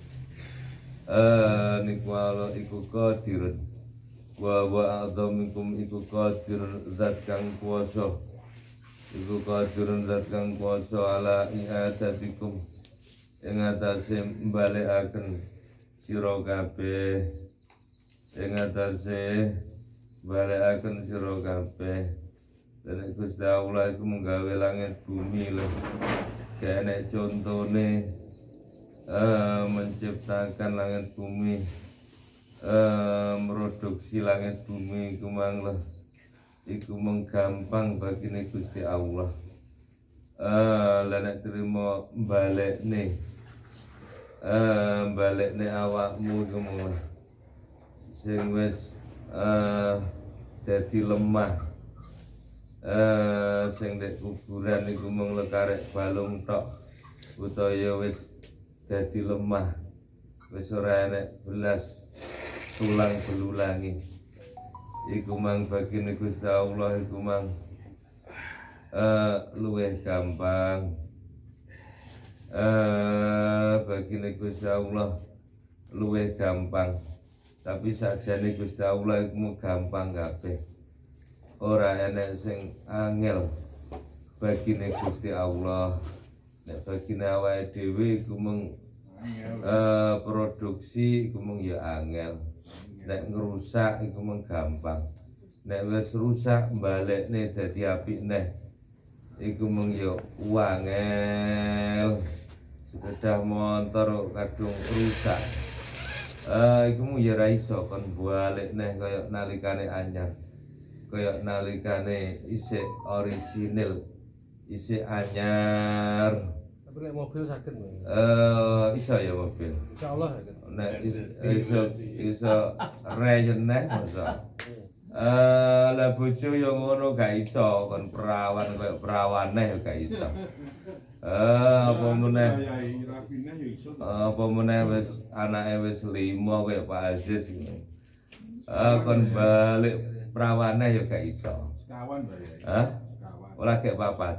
eh niku Allah iku qadirun wa wa a'zamukum iku qadir zat kang kuwasa iku qadirun zat kang kuwasa ala i'adatikum ing atase mbalekaken sira kabeh ing atase mbalekaken sira kabeh dan Gusti Allah iku menggawe langit bumi lho kene contone eh menciptakan langit bumi Uh, produksi langit bumi iku manglah iku menggampang bagine Gusti Allah uh, lan nek trimo balekne uh, balekne awakmu iku manglah sing wis uh, dadi lemah uh, sing nek kuburan iku mung karek balung tok utawa wis dadi lemah wis ora enek belas tulang belulangi iku mang bagine Gusti Allah iku mang uh, luwih gampang uh, bagine Gusti Allah luwih gampang tapi sakjane Gusti Allah iku gampang kabeh ora enek sing angel bagine Gusti Allah nek bagine awake dhewe iku mung uh, produksi iku mung ya angel nek ngrusak iku mung gampang nek wis rusak balekne dadi apik neh iku mung ya wangel sepeda motor kadung rusak eh iku mung ya ra iso kon balik neh kaya nalikane anyar kaya nalikane isih orisinil isih anyar tapi nek mobil sakit eh iso ya mobil insyaallah sakit nek iso iso reyen neh masa eh la bojo yo ngono gak iso kon perawan koyo perawan neh gak iso eh apa meneh apa meneh wis anake wis lima koyo Pak Aziz ngene eh kon balik perawane yo gak iso sekawan bae hah ora gek papat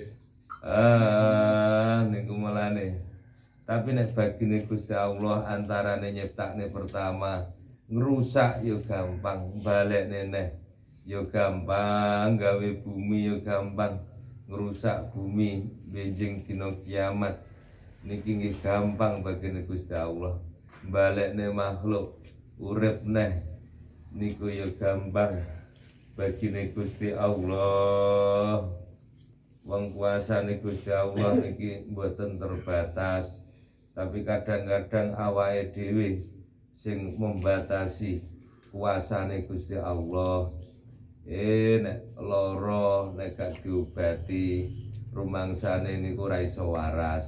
eh niku melane tapi nek bagine Gusti Allah antarane nyiptakne pertama ngrusak yo gampang balekne neh yo gampang gawe bumi yo gampang ngrusak bumi benjing dina kiamat niki nggih gampang bagine Gusti Allah balekne makhluk urip neh niku yo gampang bagine Gusti Allah wong kuasane Gusti Allah niki mboten terbatas tapi kadang-kadang awake dhewe sing membatasi kuasane Gusti Allah eh nek lara nek gak diobati rumangsane niku ora iso waras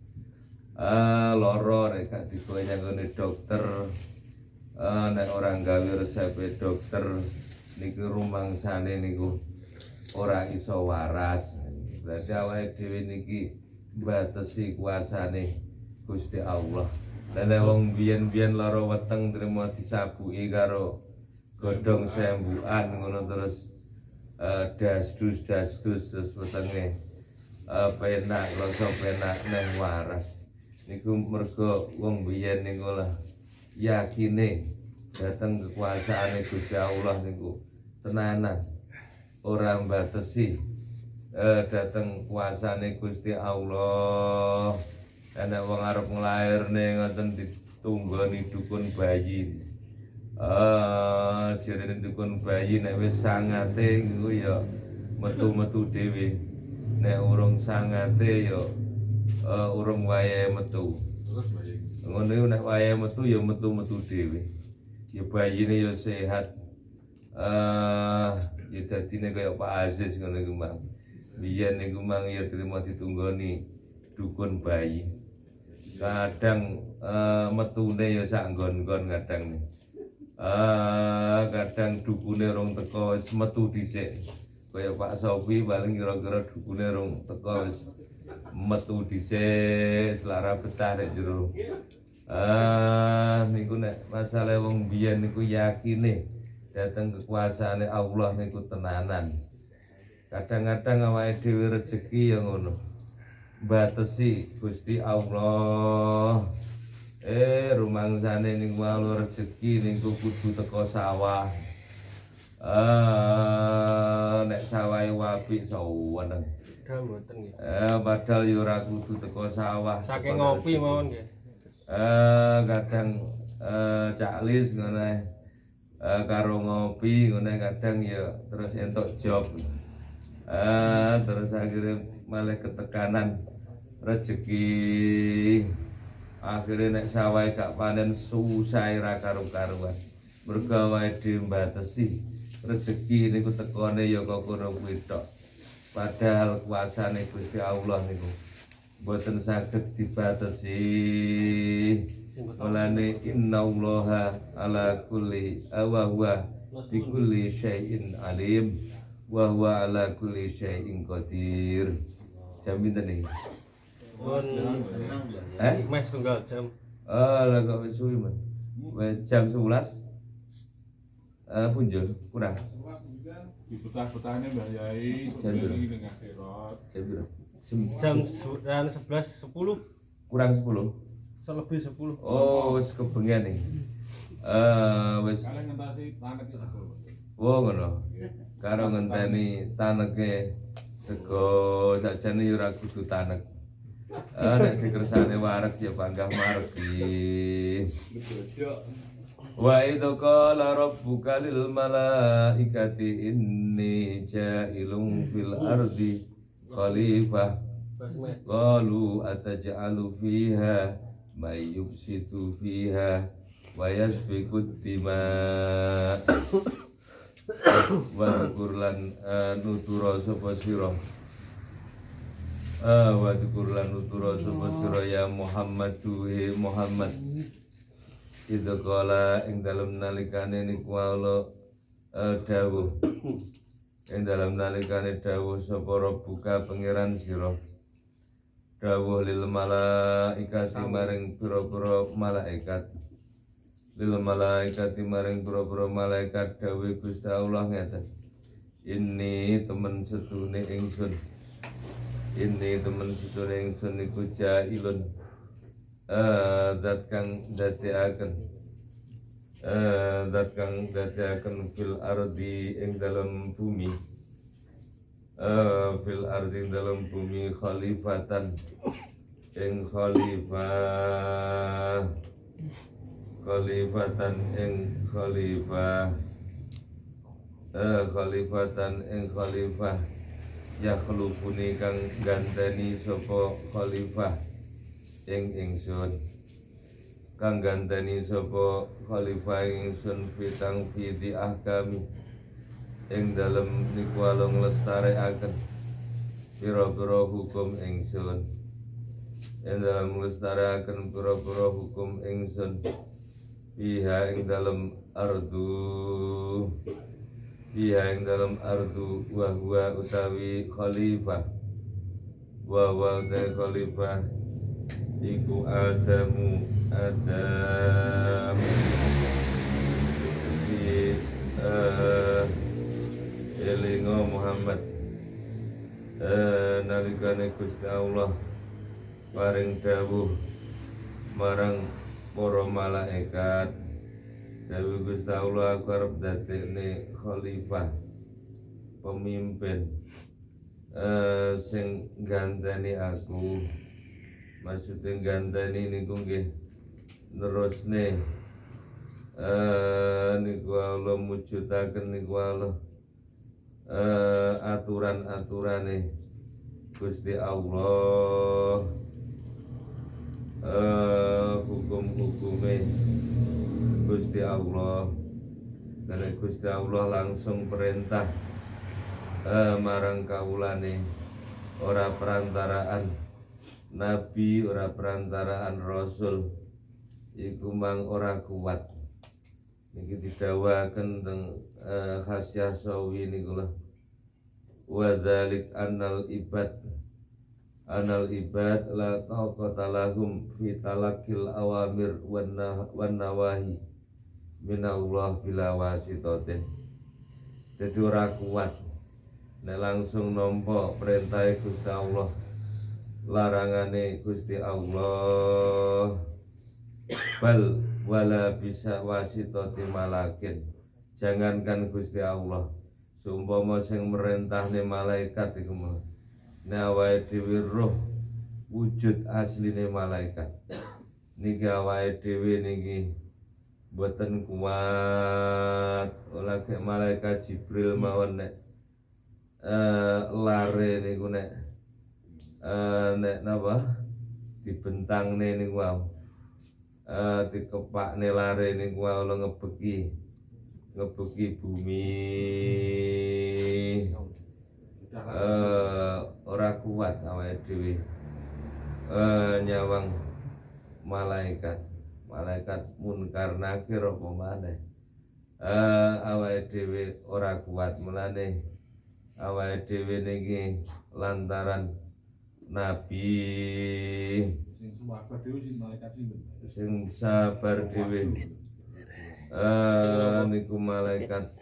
ah lara nek gak digowo nggone dokter ah nek ora gawe resep dokter niku rumangsane niku ora iso waras berarti awake dhewe niki batesi kuasane Gusti Allah. Lha wong biyen-biyen lara weteng trimo disabuki karo godhong sembukan ngono terus uh, dasdus dasdus terus wetenge uh, penak rasa penak neh waras. Niku mergo wong biyen niku lah yakine dateng kekuasaane Gusti Allah niku tenanan ora mbatesi uh, dateng kuasane Gusti Allah. Ana wong arep nglairne ngoten ditunggoni dukun bayi. Ah, jarene dukun bayi nek wis sangate iku ya metu-metu dhewe. Nek urung sangate ya uh, urung wayahe metu. Ngono iku nek wayahe metu ya metu-metu dhewe. Ya bayine ya sehat. Ah, ya dadine kaya Pak Aziz ngono iku, Mang. Biyen niku Mang ya trimo ditunggoni dukun bayi. Kadang uh, metune ya sak nggon-nggon kadang Ah, kadang dukune rong teko wis metu dhisik. Kaya Pak Sofi paling kira-kira dukune rong teko wis metu dhisik, selara betah nek jero. Ah, niku nek masalah wong biyen niku yakine dateng kekuasaane Allah niku tenanan. Kadang-kadang awake dhewe rezeki ya ngono. Batesi Gusti Allah. Eh rumangsane niku wae rezeki niku kudu teko sawah. Ah nek sawahe apik saweneng. Padahal mboten nggih. Eh padahal ya ora kudu teko sawah. Saking ngopi mawon nggih. Eh kadang eh caklis ngene. Eh karo ngopi ngene kadang ya terus entuk job. Eh terus akhirnya malah ketekanan rezeki. Akhirnya nek sawahe gak panen susah ra karo-karuan. Mergo awake dhewe mbatesi rezeki niku tekone ya kok kono kuwi tok. Padahal kuasane Gusti Allah niku mboten saged dibatesi. Mulane innallaha ala kulli wa huwa bi kulli syai'in alim wa huwa ala kulli syai'in qadir. Jam pinten iki? Pun Eh? mes tunggal jam. Ah, lah kok wis suwi men. Wis jam sebelas. Eh punjul kurang. Dibetah-betahnya Mbah Yai sebenarnya ini dengan akhirat. Jam piro? Jam sudah sebelas sepuluh Kurang sepuluh. selebih sepuluh. Oh, wis kebengen nih. Eh wis Kalian ngentasi tanek itu sego. oh ngono. Karo ngenteni taneke sego sakjane ya ora kudu tanek. Eh nek dikersane wareg ya panggah margi. Wa idza qala rabbuka lil malaikati inni ja'ilun fil ardi khalifah qalu ataj'alu fiha may yufsidu fiha wa yasfiku dima wa kurlan nutura sapa sira ah wa kurlan nutura sapa sira ya Muhammadu he Muhammad itu kala ing dalem nalikane niku Allah dawuh ing dalem nalikane dawuh sapa Rabbuka pangeran sira dawuh lil malaikati maring pira-pira malaikat lil malaikati maring pira-pira malaikat dawuh Gusti Allah ngeten ini temen setune ingsun ini temen setune ingsun niku jailun eh zat kang dadekaken eh zat kang dadekaken fil ardi ing dalam bumi eh fil ardi ing dalam bumi khalifatan ing khalifah khalifatan ing khalifah eh khalifatan ing khalifah ya khalufuni kang ganteni sapa khalifah ing ingsun kang ganteni sapa khalifah ingsun fitang fiti ahkami ing dalem niku alung lestareaken pira-pira hukum ingsun ing dalem lestareaken pira-pira hukum ingsun biha ing dalem ardu biha ing dalem ardu wa huwa utawi khalifah wa wa utawi khalifah iku Adamu Adam di uh, elingo Muhammad uh, nalikane Gusti Allah paring dawuh marang para malaikat dawuh Gusti Allah aku arep dadekne khalifah pemimpin uh, sing ganteni aku maksudnya ganteni niku nggih nerusne eh niku Allah mujudaken niku Allah eh aturan-aturane Gusti Allah eh hukum-hukume Gusti Allah karena Gusti Allah langsung perintah eh marang kawulane ora perantaraan Nabi ora perantaraan Rasul iku mang ora kuat niki didawaken teng uh, Khasyah Sawi niku lah wa dzalik annal ibad anal ibad la taqata lahum fi talakil awamir wan nawahi minallah bila wasitatin. Dadi ora kuat nek langsung nampa perintah Gusti Allah, larangane Gusti Allah, bal wala bisa wasitati malakin. Jangankan Gusti Allah, seumpama sing merintahne malaikat iku mah nek awake dhewe roh wujud asline malaikat niki awake dhewe niki boten kuat oleh malaikat Jibril mawon nek eh lare niku nek eh nek napa dibentangne niku wae eh dikepakne lare niku wae ngebeki ngebeki bumi Uh, ora kuat awake dhewe uh, nyawang malaikat malaikat munkar nakir apa maneh uh, awake dhewe ora kuat mulane awake dhewe niki lantaran nabi Sing sabar dhewe sing malaikat sinten? sing sabar dhewe uh, niku malaikat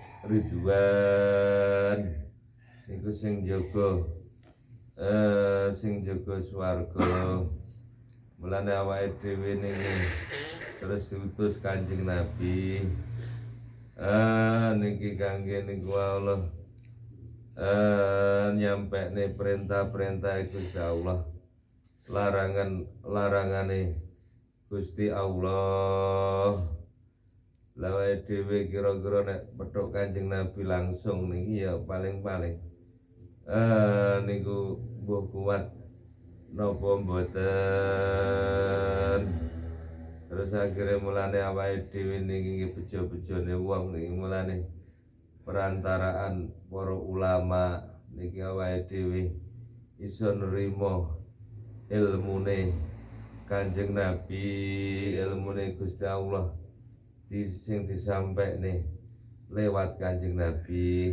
Ridwan niku sing jaga eh sing jaga swarga. Mulane awake dhewe niki terus diutus Kanjeng Nabi eh niki kangge niku Allah eh nyampekne perintah-perintah Gusti Allah, larangan larangane Gusti Allah. Lawai dhewe kira-kira nek petuk Kanjeng Nabi langsung niki ya paling-paling eh niku mbuh kuat napa mboten. Terus akhirnya mulane awake dhewe niki bejo-bejone wong niki mulane perantaraan para ulama niki awake dhewe iso nrimo ilmune Kanjeng Nabi, ilmune Gusti Allah di sing disampaikne lewat Kanjeng Nabi.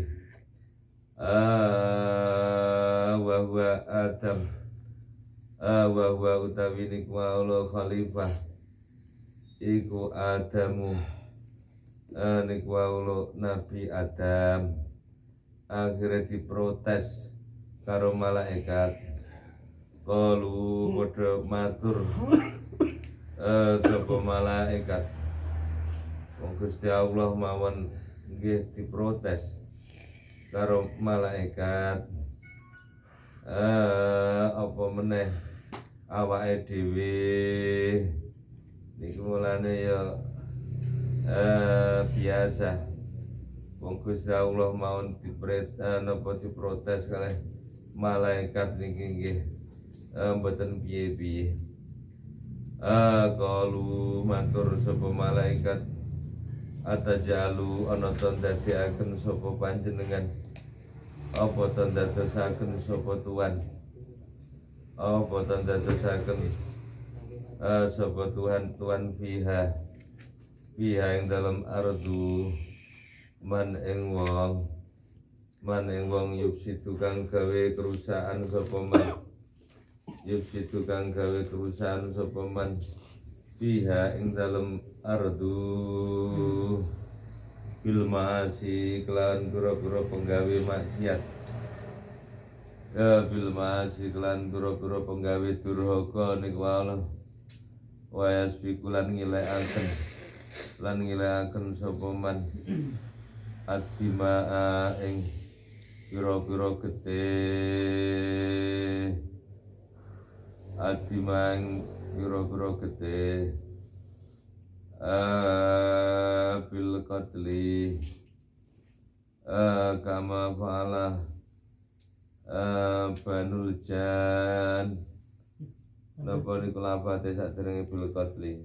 Ah wa wa Adam ah wa wa utawi niku Allah khalifah iku Adamu ah niku Allah Nabi Adam. Akhirnya diprotes karo malaikat, kalu padha matur eh sapa malaikat, wong Gusti Allah mawon nggih diprotes karo malaikat eh apa meneh awake dhewe niku mulane ya eh biasa wong Gusti Allah mawon diperintah napa diprotes kalih malaikat niki nggih eh mboten piye-piye. eh kalu matur sapa malaikat, atajalu ana ton dadiaken sapa panjenengan apa ton dadosaken sapa Tuhan apa ton dadosaken uh, sapa Tuhan Tuhan fiha fiha ing dalam ardu man ing wong man ing wong yufsidu kang gawe kerusakan sapa man yufsidu kang gawe kerusakan sapa man fiha ing dalam ardu bil maasi kelan pira-pira penggawe maksiat ya bil maasi kelan pira-pira penggawe durhaka niku Allah wa yasbiku lan ngilekaken lan ngilekaken sapa man addimaa ing pira-pira getih addimaa ing pira-pira getih Uh, bil qatli uh, kama fa'ala uh, banul jan napa niku lafate saderenge bil qatli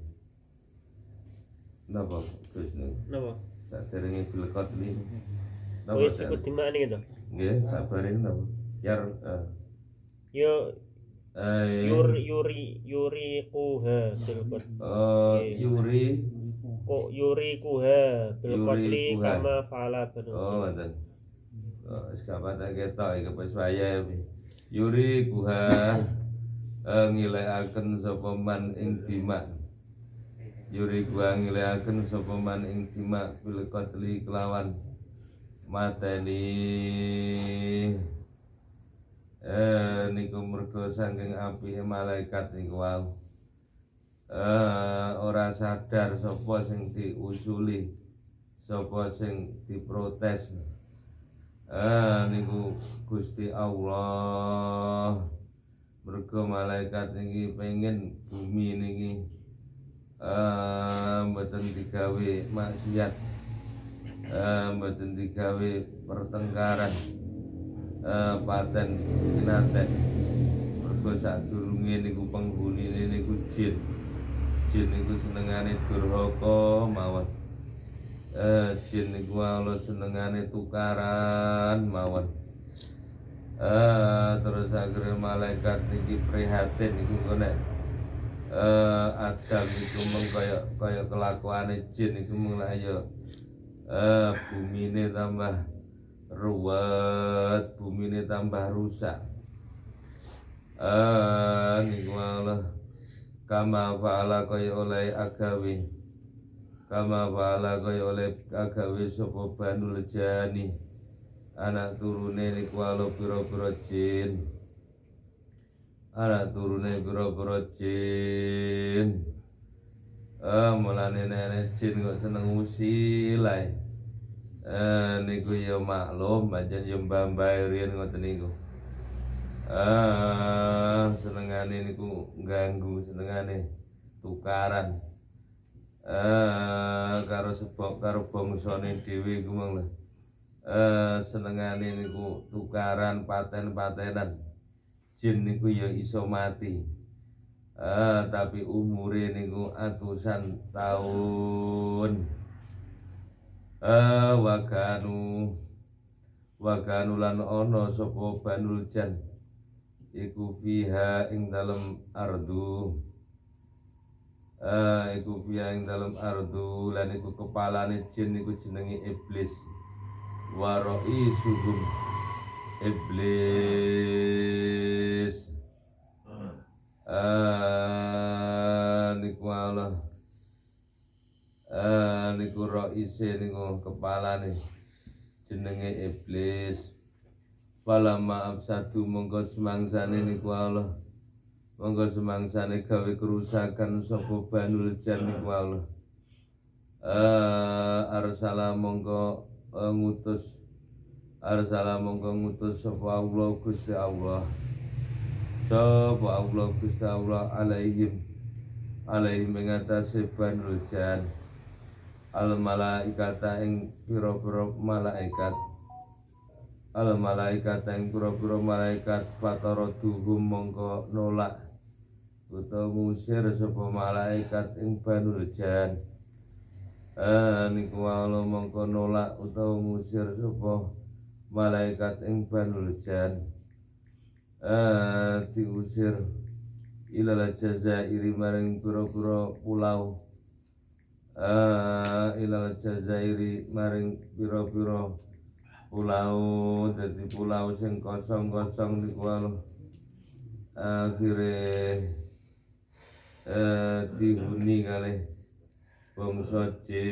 napa Gus niku Napa? saderenge bil qatli napa Wis ikut timbaan gitu. nggih sabare napa yar uh, Yo eh Yuri yuri yuri kuha bil qatli. oh yuri Kok yuri kuha bil Yuri qatli kuha. kama fa'ala banu oh ngoten oh wis gak patah ketok iki wis wayahe yuri kuha eh, ngilekaken sapa man ing dimak yuri kuha ngilekaken sapa man ing dimak bil qatli kelawan mateni eh niku mergo saking apike malaikat niku wau eh ora sadar sapa sing diusuli sapa sing diprotes eh niku Gusti Allah mergo malaikat niki pengen bumi niki eh mboten digawe maksiat eh mboten digawe pertengkaran eh paten kinate mergo sadurunge niku penghunine niku jin jin niku senengane durhaka mawon eh jin niku Allah senengane tukaran mawon eh terus akhirnya malaikat niki prihatin niku nek eh Adam niku mung kaya kaya kelakuane jin niku mung lak ya eh bumine tambah ruwet, bumine tambah rusak. Eh niku Allah kama fa'ala kaya oleh agawe. Kama fa'ala kaya oleh agawe sapa Banul Jani. Anak turune niku Allah pira-pira jin. Anak turune pira-pira jin. Eh mulane nek jin kok seneng usil ae. Eh niku ya maklum pancen ya mbah-mbah riyen ngoten niku. Eh senengane niku ganggu, senengane tukaran. Eh karo sebab karo bangsane dhewe iku mong lho. Eh senengane niku tukaran paten-patenan. Jin niku ya iso mati. Eh tapi umure niku atusan tahun. Eh wakanu wakanu lan ono sapa Banul Jan iku fiha ing dalem ardu eh iku fiha ing dalem ardu lan iku kepalane jin niku jenenge iblis waroi sugum iblis eh niku Allah eh niku raise niku kepalane jenenge iblis pala maaf satu monggo semangsane niku Allah monggo semangsane gawe kerusakan sapa Banul Jan niku Allah eh arsala monggo uh, ngutus arsala monggo ngutus sapa Allah Gusti Allah sapa Allah Gusti Allah alaihim alaihim ing atase Banul Jan al malaikata ing pira-pira malaikat al malaikata ing pira-pira malaikat fatara duhum mongko nolak utawa ngusir sapa malaikat ing Banul Jan eh niku Allah mongko nolak utawa ngusir sapa malaikat ing Banul Jan eh diusir ilal jazairi maring pira-pira pulau Uh, ilal jazairi maring pira-pira pulau dadi pulau sing kosong-kosong niku akhire uh, dihuni kalih bangsa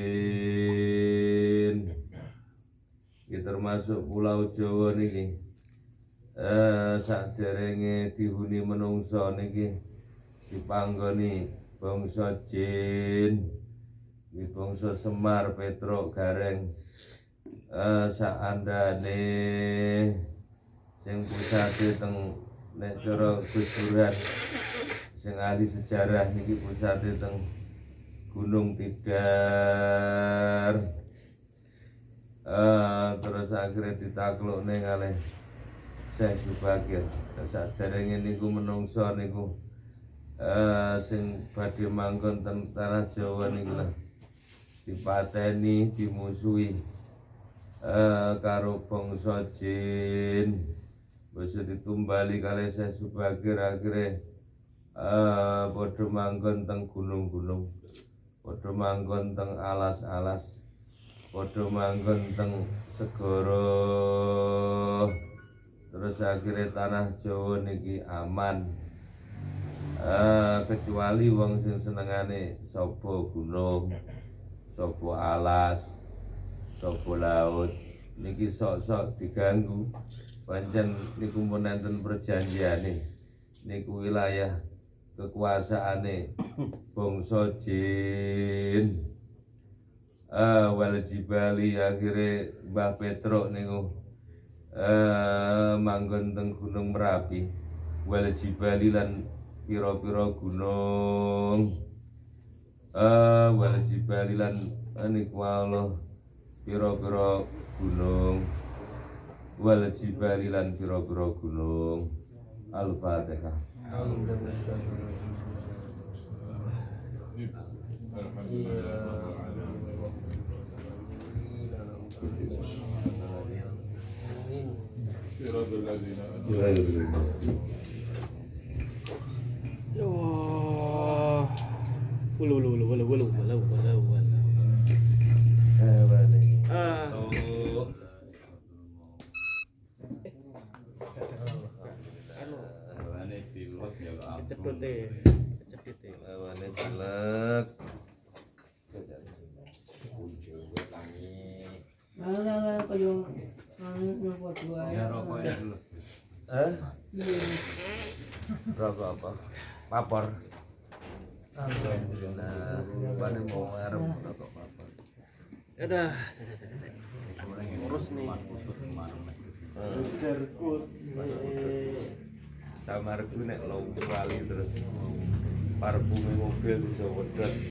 jin iki termasuk pulau Jawa niki uh, saderenge dihuni menungsa niki dipanggoni bangsa jin di bangsa Semar, Petruk, Gareng eh saandane sing pusate teng nek cara Gus Burhan sing ahli sejarah niki pusate teng Gunung Tidar eh terus akhirnya ditaklukne kalih Syekh Subakir saderenge niku menungso niku eh sing badhe manggon teng tanah Jawa niku lho dipateni dimusuhi eh, karo bangsa jin bisa ditumbali kali saya subagir akhirnya eh podo manggon teng gunung-gunung, podo manggon teng alas-alas, podo manggon teng segara. Terus akhirnya tanah Jawa niki aman, eh kecuali wong sing senengane sapa gunung, sapa alas, sapa laut niki sok-sok diganggu. Pancen niku mun enten perjanjiane niku wilayah kekuasaane bangsa jin. Eh wal jibali akhire Mbah Petruk niku eh manggon teng Gunung Merapi, wal jibali lan pira-pira gunung. Eh wal jibali lan niku Allah pira-pira gunung. Wal jibali lan pira-pira gunung. Al-Fatihah. Ya Allah. Wulu wulu wulu wulu wulu wulu wulu wulu. Eh balik. Ah. Lawane pilot ya kok ampun. Kecepete. Kecepete. Lawane jelek. Ala-ala kaya anu buat dua. Ya rokoknya dulu. Eh? Rokok apa? Papor. Alhamdulillah. Bane mau ngarep rokok papor. Ya dah. Urus nih. Samarku nek lompat kali terus parfum mobil bisa wedot.